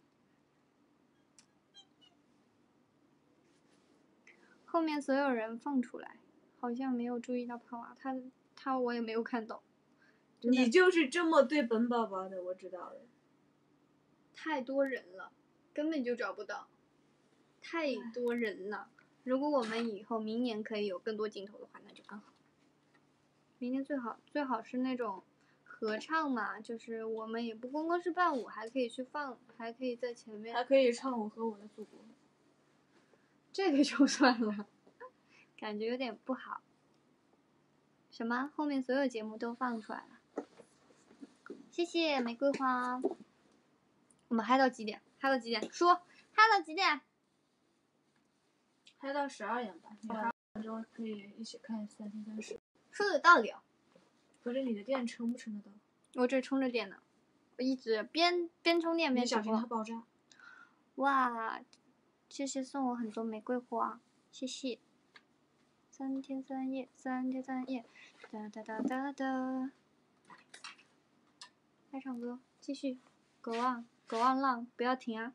后面所有人放出来，好像没有注意到胖娃，他他我也没有看到。 你就是这么对本宝宝的，我知道了。 太多人了，根本就找不到。太多人了，如果我们以后明年可以有更多镜头的话，那就更好。明年最好最好是那种合唱嘛，就是我们也不光光是伴舞，还可以去放，还可以在前面， 还可以唱《我和我的祖国》。 这个就算了，感觉有点不好。什么？后面所有节目都放出来了？谢谢玫瑰花。我们嗨到几点？嗨到几点？说嗨到几点？ 嗨到十二点吧，你嗨完之后可以一起看三天三十。 说的有道理哦。 可是你的电撑不撑得到？ 我这充着电呢，我一直边边充电边直播。 你小心它爆炸。 哇，谢谢送我很多玫瑰花，谢谢。三天三夜，三天三夜，哒哒哒哒哒。来唱歌，继续。Go on, go on long，不要停啊。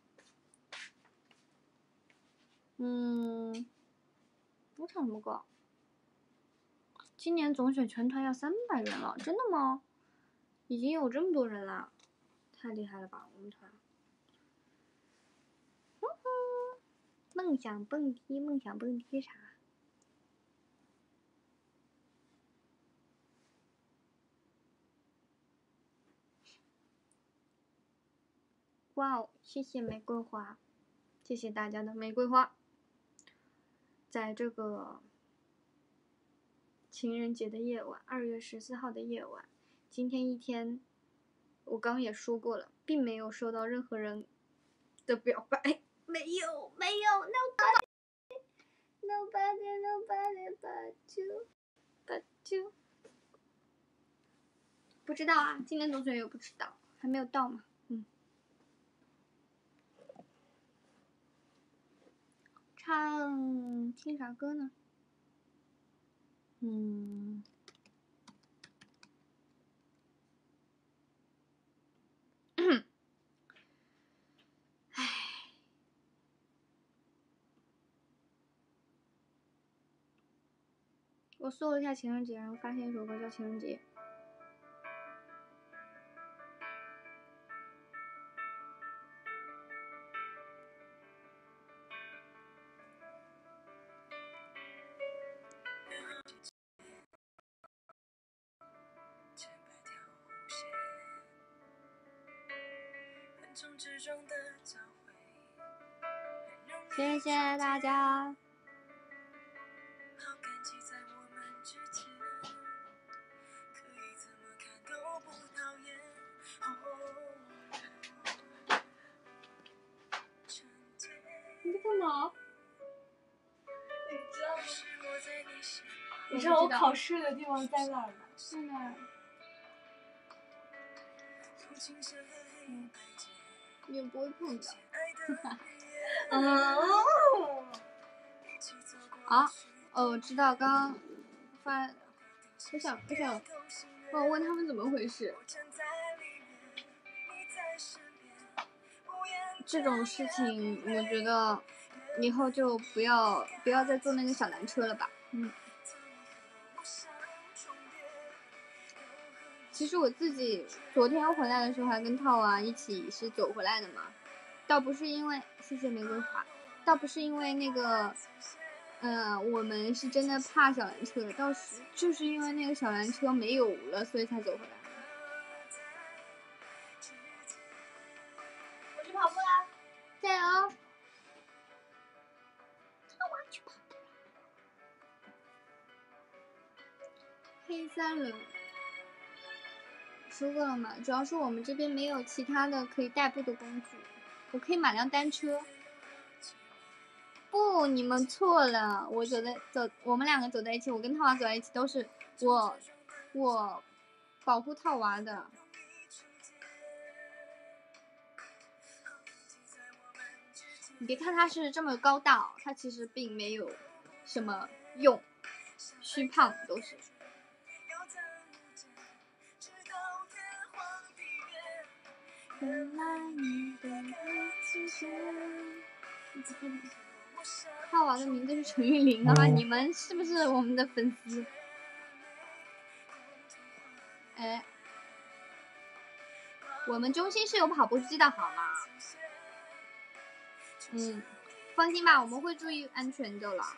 嗯，我唱什么歌？今年总选全团要三百人了，真的吗？已经有这么多人了，太厉害了吧，我们团。呜呼，梦想蹦迪，梦想蹦迪啥？ 哇哦，谢谢玫瑰花，谢谢大家的玫瑰花。在这个情人节的夜晚，二月十四号的夜晚，今天一天，我刚也说过了，并没有收到任何人的表白，没有，没有 ，nobody，nobody，nobody but you，but you。不知道啊，今年总选也不知道，还没有到嘛，嗯。唱听啥歌呢？嗯，唉，我搜了一下情人节，然后发现一首歌叫《情人节》。谢谢大家。你在干嘛？ 你知道吗？你知道我考试的地方在哪儿吗？ 在哪儿？嗯，你不会碰的。 哦。 啊，哦，我知道，刚刚发，我想，我想，我问他们怎么回事。这种事情，我觉得以后就不要不要再坐那个小蓝车了吧。嗯。其实我自己昨天回来的时候还跟套娃一起是走回来的嘛，倒不是因为谢谢玫瑰花，倒不是因为那个，呃，我们是真的怕小蓝车，倒是就是因为那个小蓝车没有了，所以才走回来。 我去跑步啦， 加油！套娃去跑步。黑三轮。说过了嘛，主要是我们这边没有其他的可以代步的工具，我可以买辆单车。不，你们错了，我走在走，我们两个走在一起，我跟套娃走在一起都是我，我保护套娃的。你别看他是这么高大，他其实并没有什么用，虚胖都是。原来你的套娃的名字是陈玉玲啊，你们是不是我们的粉丝？哎，我们中心是有跑步机的好吗？嗯，放心吧，我们会注意安全的啦。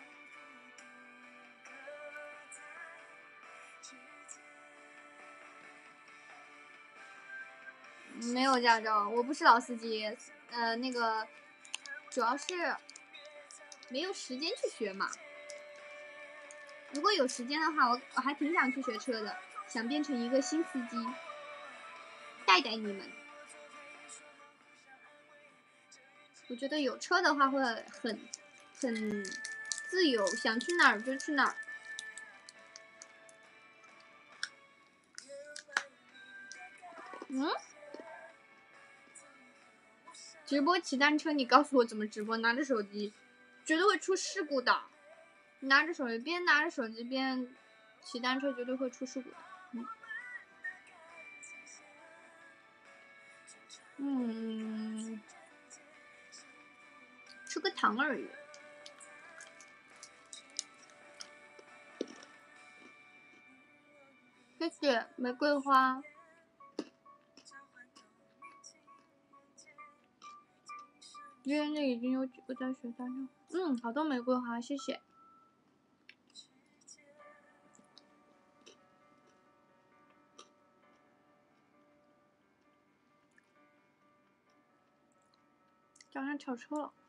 没有驾照，我不是老司机，呃，那个主要是没有时间去学嘛。如果有时间的话，我我还挺想去学车的，想变成一个新司机，带带你们。我觉得有车的话会很很自由，想去哪儿就去哪儿。嗯？直播骑单车，你告诉我怎么直播？拿着手机，绝对会出事故的。拿着手机边拿着手机边骑单车，绝对会出事故的。嗯，嗯，吃个糖而已。谢谢玫瑰花。因为那已经有几个在学单车。嗯，好多玫瑰花，谢谢。 上跳车了。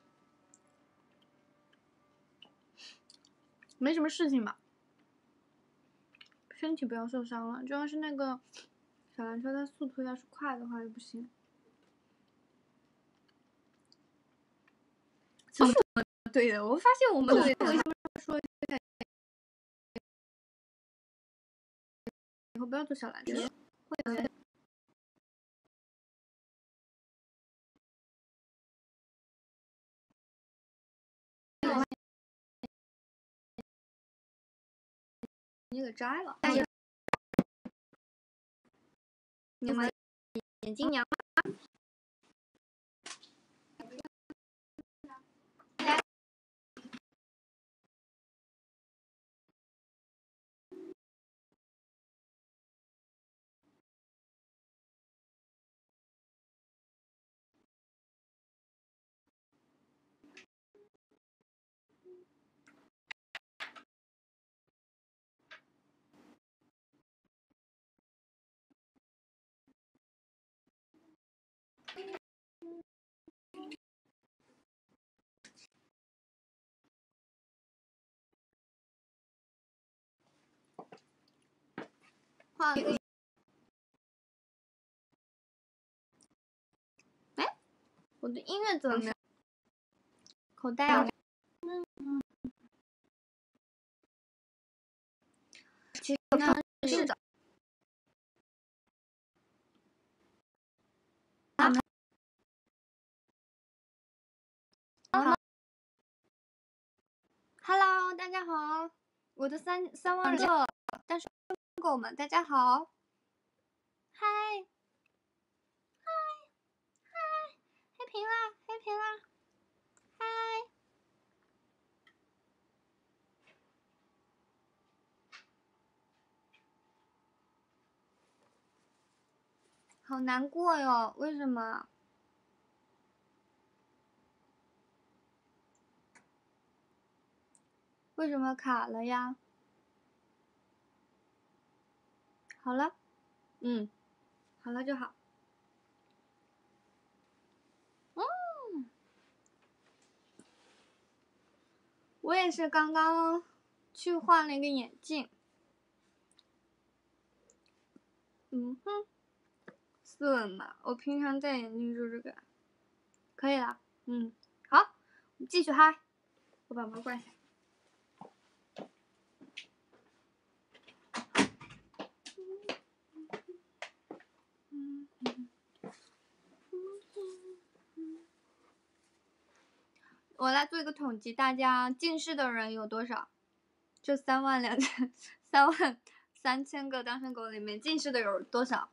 没什么事情吧，身体不要受伤了。主要是那个小蓝车，它速度要是快的话就不行。这是我对的，我发现我们对的。说以后不要坐小蓝车。会你给摘了。你们眼睛娘。换个。哎，我的音乐怎么没有？口袋啊。嗯。其实呢是的。好 ，Hello， 大家好，我的三三万六，但是狗们，大家好，嗨，嗨，嗨，黑屏啦，黑屏啦，嗨，好难过哟，为什么？为什么卡了呀？好了，嗯，好了就好。嗯，我也是刚刚去换了一个眼镜。嗯哼，斯文嘛，我平常戴眼镜就这个，可以了。嗯，好，继续嗨，我把门关下。我来做一个统计，大家近视的人有多少？这三万两千、三万三千个单身狗里面，近视的有多少？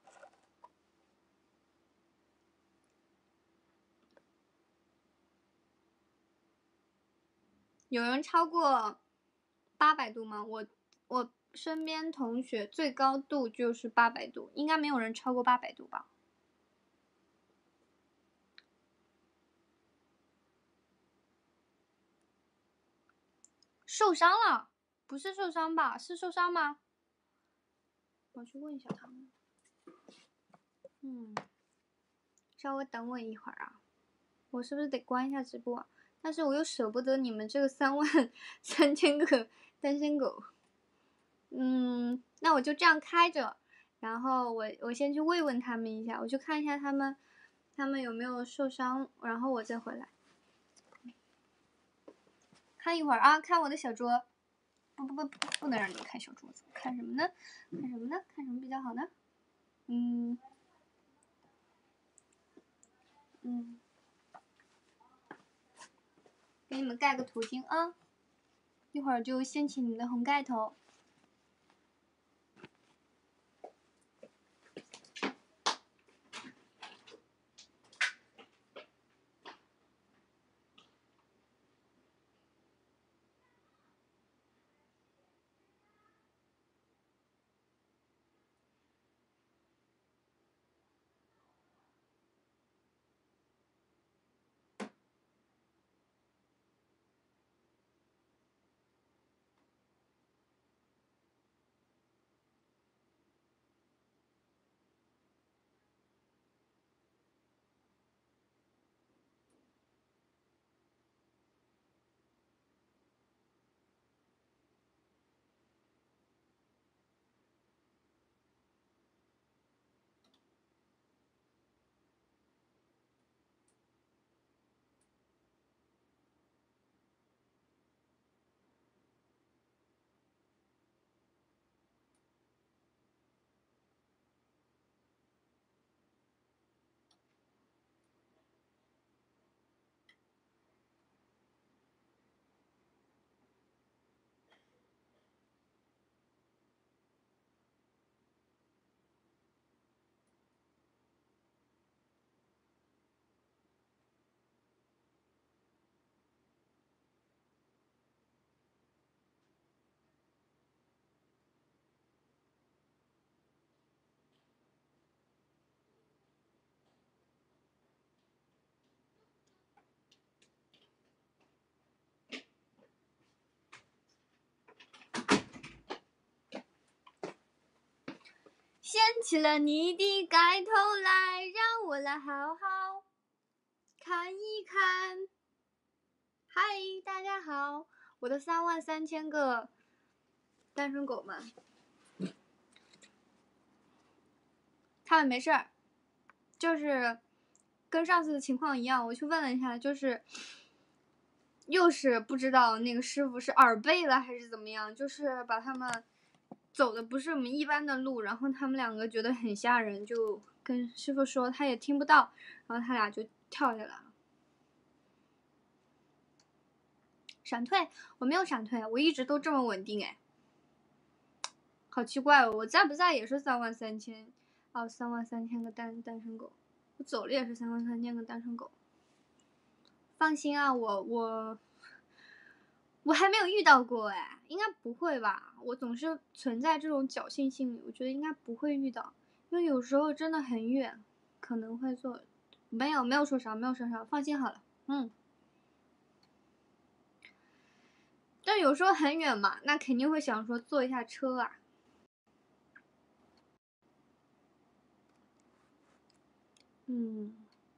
有人超过八百度吗？我我身边同学最高度就是八百度，应该没有人超过八百度吧？受伤了？不是受伤吧？是受伤吗？我去问一下他们。嗯，稍微等我一会儿啊，我是不是得关一下直播？但是我又舍不得你们这个三万三千个单身狗。嗯，那我就这样开着，然后我我先去慰问他们一下，我去看一下他们他们有没有受伤，然后我再回来。看一会儿啊，看我的小桌。不不不不，不能让你们看小桌子，看什么呢？看什么呢？看什么比较好呢？嗯嗯，给你们盖个头巾啊，一会儿就掀起你们的红盖头。 起了你的盖头来，让我来好好看一看。嗨，大家好，我的三万三千个单身狗们，他们没事儿，就是跟上次的情况一样，我去问了一下，就是又是不知道那个师傅是耳背了还是怎么样，就是把他们走的不是我们一般的路，然后他们两个觉得很吓人，就跟师傅说，他也听不到，然后他俩就跳下来了。闪退？我没有闪退，我一直都这么稳定哎，好奇怪哦！我在不在也是三万三千，哦，三万三千个单单身狗，我走了也是三万三千个单身狗。放心啊，我我我还没有遇到过哎，应该不会吧？我总是存在这种侥幸心理，我觉得应该不会遇到，因为有时候真的很远，可能会坐。没有没有受伤，没有受伤，放心好了，嗯。但有时候很远嘛，那肯定会想说坐一下车啊。嗯。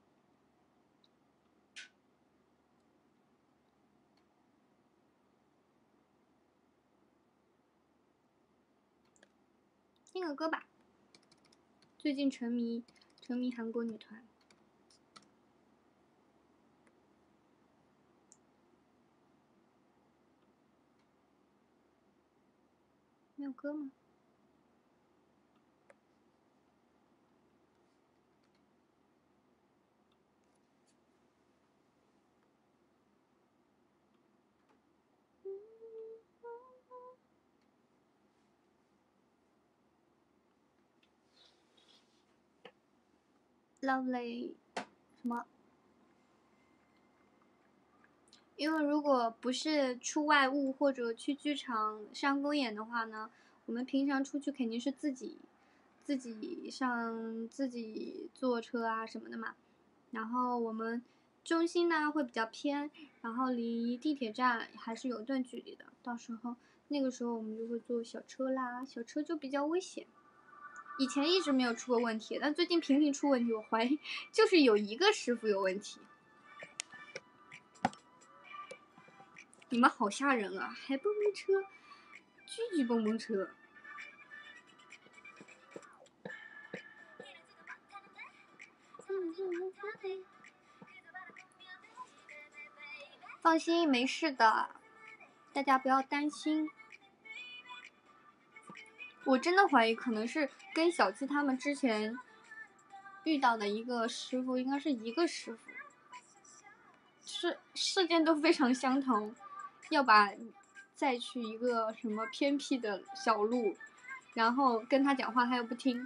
听个歌吧。最近沉迷沉迷韩国女团。没有歌吗？Lovely 什么？因为如果不是出外务或者去剧场上公演的话呢，我们平常出去肯定是自己自己上自己坐车啊什么的嘛。然后我们中心呢会比较偏，然后离地铁站还是有段距离的。到时候那个时候我们就会坐小车啦，小车就比较危险。以前一直没有出过问题，但最近频频出问题，我怀疑就是有一个师傅有问题。你们好吓人啊，还蹦蹦车，巨巨蹦蹦车。放心，没事的，大家不要担心。我真的怀疑可能是跟小七他们之前遇到的一个师傅应该是一个师傅，是事件都非常相同，要把再去一个什么偏僻的小路，然后跟他讲话他又不听。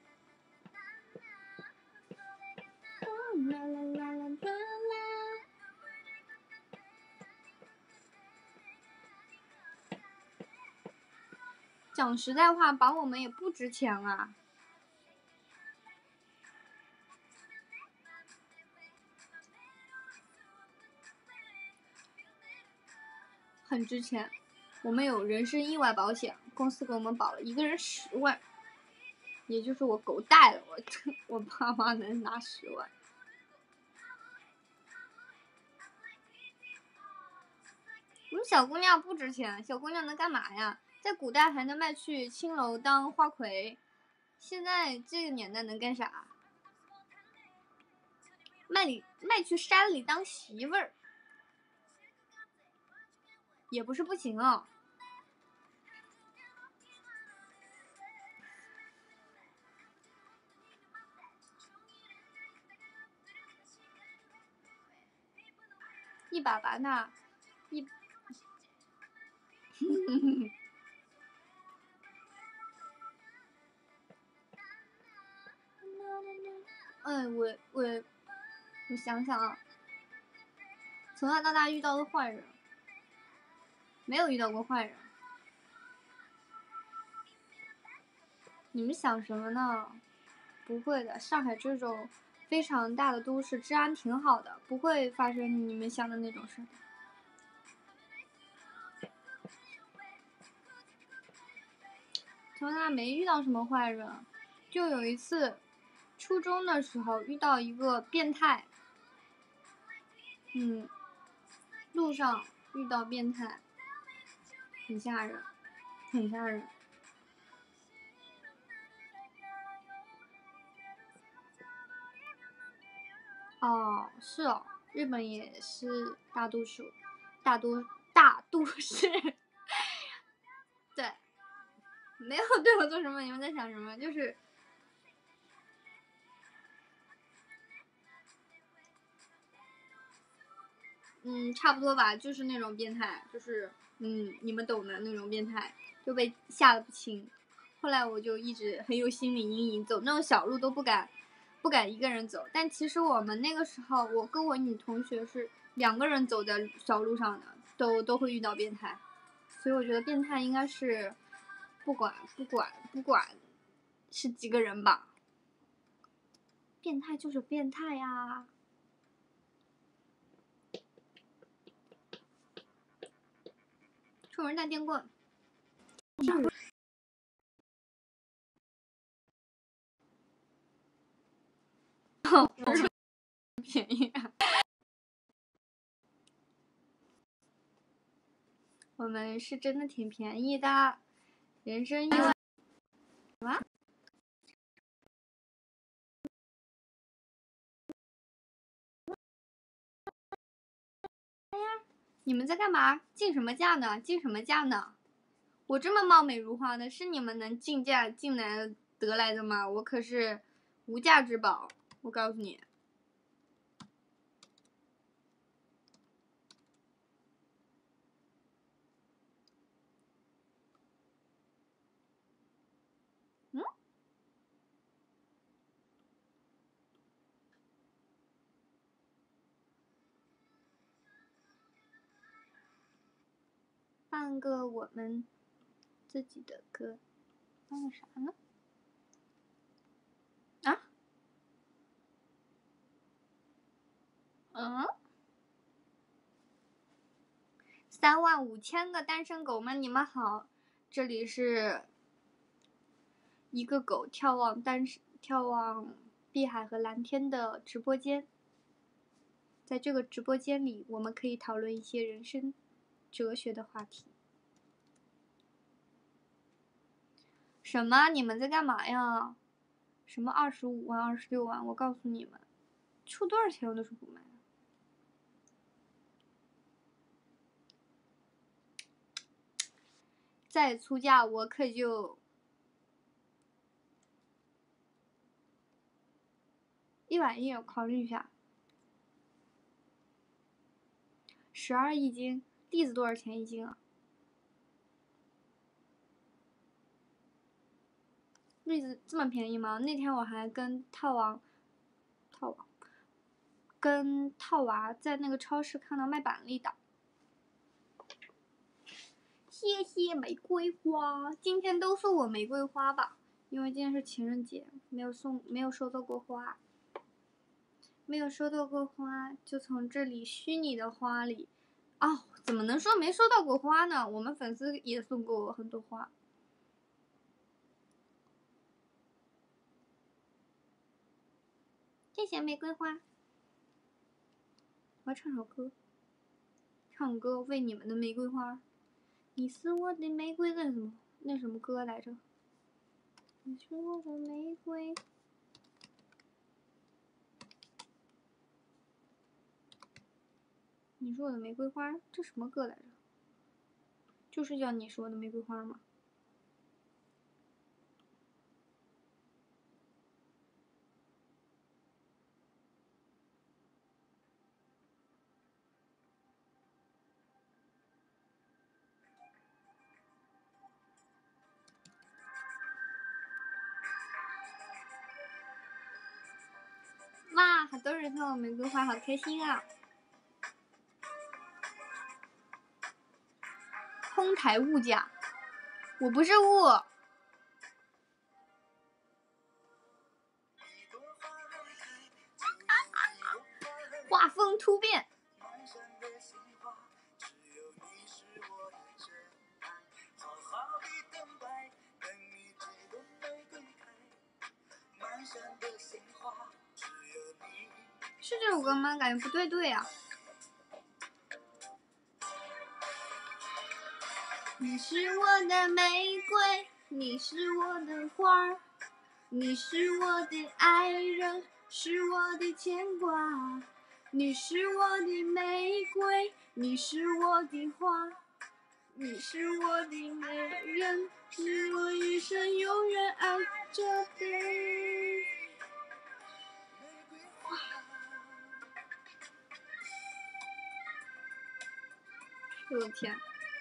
讲实在话，绑我们也不值钱啊。很值钱，我们有人身意外保险，公司给我们保了，一个人十万，也就是我狗带了，我我爸妈能拿十万。我们小姑娘不值钱，小姑娘能干嘛呀？在古代还能卖去青楼当花魁，现在这个年代能干啥？卖里卖去山里当媳妇儿，也不是不行哦。一把把那一嗯，我我我想想啊，从小到大遇到的坏人，没有遇到过坏人。你们想什么呢？不会的，上海这种非常大的都市，治安挺好的，不会发生你们想的那种事。从小没遇到什么坏人， 就有一次，初中的时候遇到一个变态，嗯，路上遇到变态，很吓人，很吓人。哦，是哦，日本也是大都市，大都大都市。对，没有对我做什么，你们在想什么？就是，嗯，差不多吧，就是那种变态，就是嗯，你们懂的那种变态，就被吓得不轻。后来我就一直很有心理阴影，走那种小路都不敢，不敢一个人走。但其实我们那个时候，我跟我女同学是两个人走在小路上的，都都会遇到变态。所以我觉得变态应该是不管不管不管是几个人吧，变态就是变态呀。出门带电棍。便宜啊！我们是真的挺便宜的，人生有什么？哎呀，你们在干嘛？竞什么价呢？竞什么价呢？我这么貌美如花的，是你们能竞价竞来得来的吗？我可是无价之宝，我告诉你。嗯？放个我们自己的歌，放个啥呢？啊？嗯？三万五千个单身狗们，你们好，这里是一个狗眺望单眺望碧海和蓝天的直播间。在这个直播间里，我们可以讨论一些人生哲学的话题。什么？你们在干嘛呀？什么二十五万、二十六万？我告诉你们，出多少钱我都是不买的。再出价我可就一万亿，我考虑一下。十二一斤，栗子多少钱一斤啊？栗子这么便宜吗？那天我还跟套王、套王、跟套娃在那个超市看到卖板栗的。谢谢玫瑰花，今天都送我玫瑰花吧，因为今天是情人节，没有送，没有收到过花，没有收到过花，就从这里虚拟的花里，哦，怎么能说没收到过花呢？我们粉丝也送过我很多花。谢谢玫瑰花。我要唱首歌，唱歌为你们的玫瑰花。你是我的玫瑰，那什么那什么歌来着？你是我的玫瑰。你是我的玫瑰花，这什么歌来着？就是叫你是我的玫瑰花吗？哇，好多人送我玫瑰花，好开心啊！哄抬物价，我不是物。画风突变。 是这首歌吗？感觉不对对啊。你是我的玫瑰，你是我的花儿，你是我的爱人，是我的牵挂。你是我的玫瑰，你是我的花，你是我的美人，是我一生永远爱着的。我的天！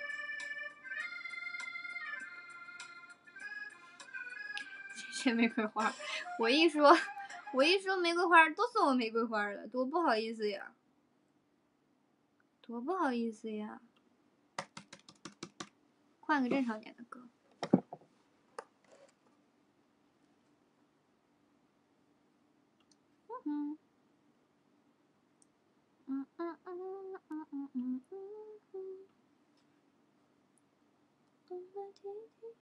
谢谢玫瑰花，我一说，我一说玫瑰花都送我玫瑰花了，多不好意思呀，多不好意思呀。换个正常点的歌。嗯嗯嗯嗯嗯嗯嗯嗯嗯嗯。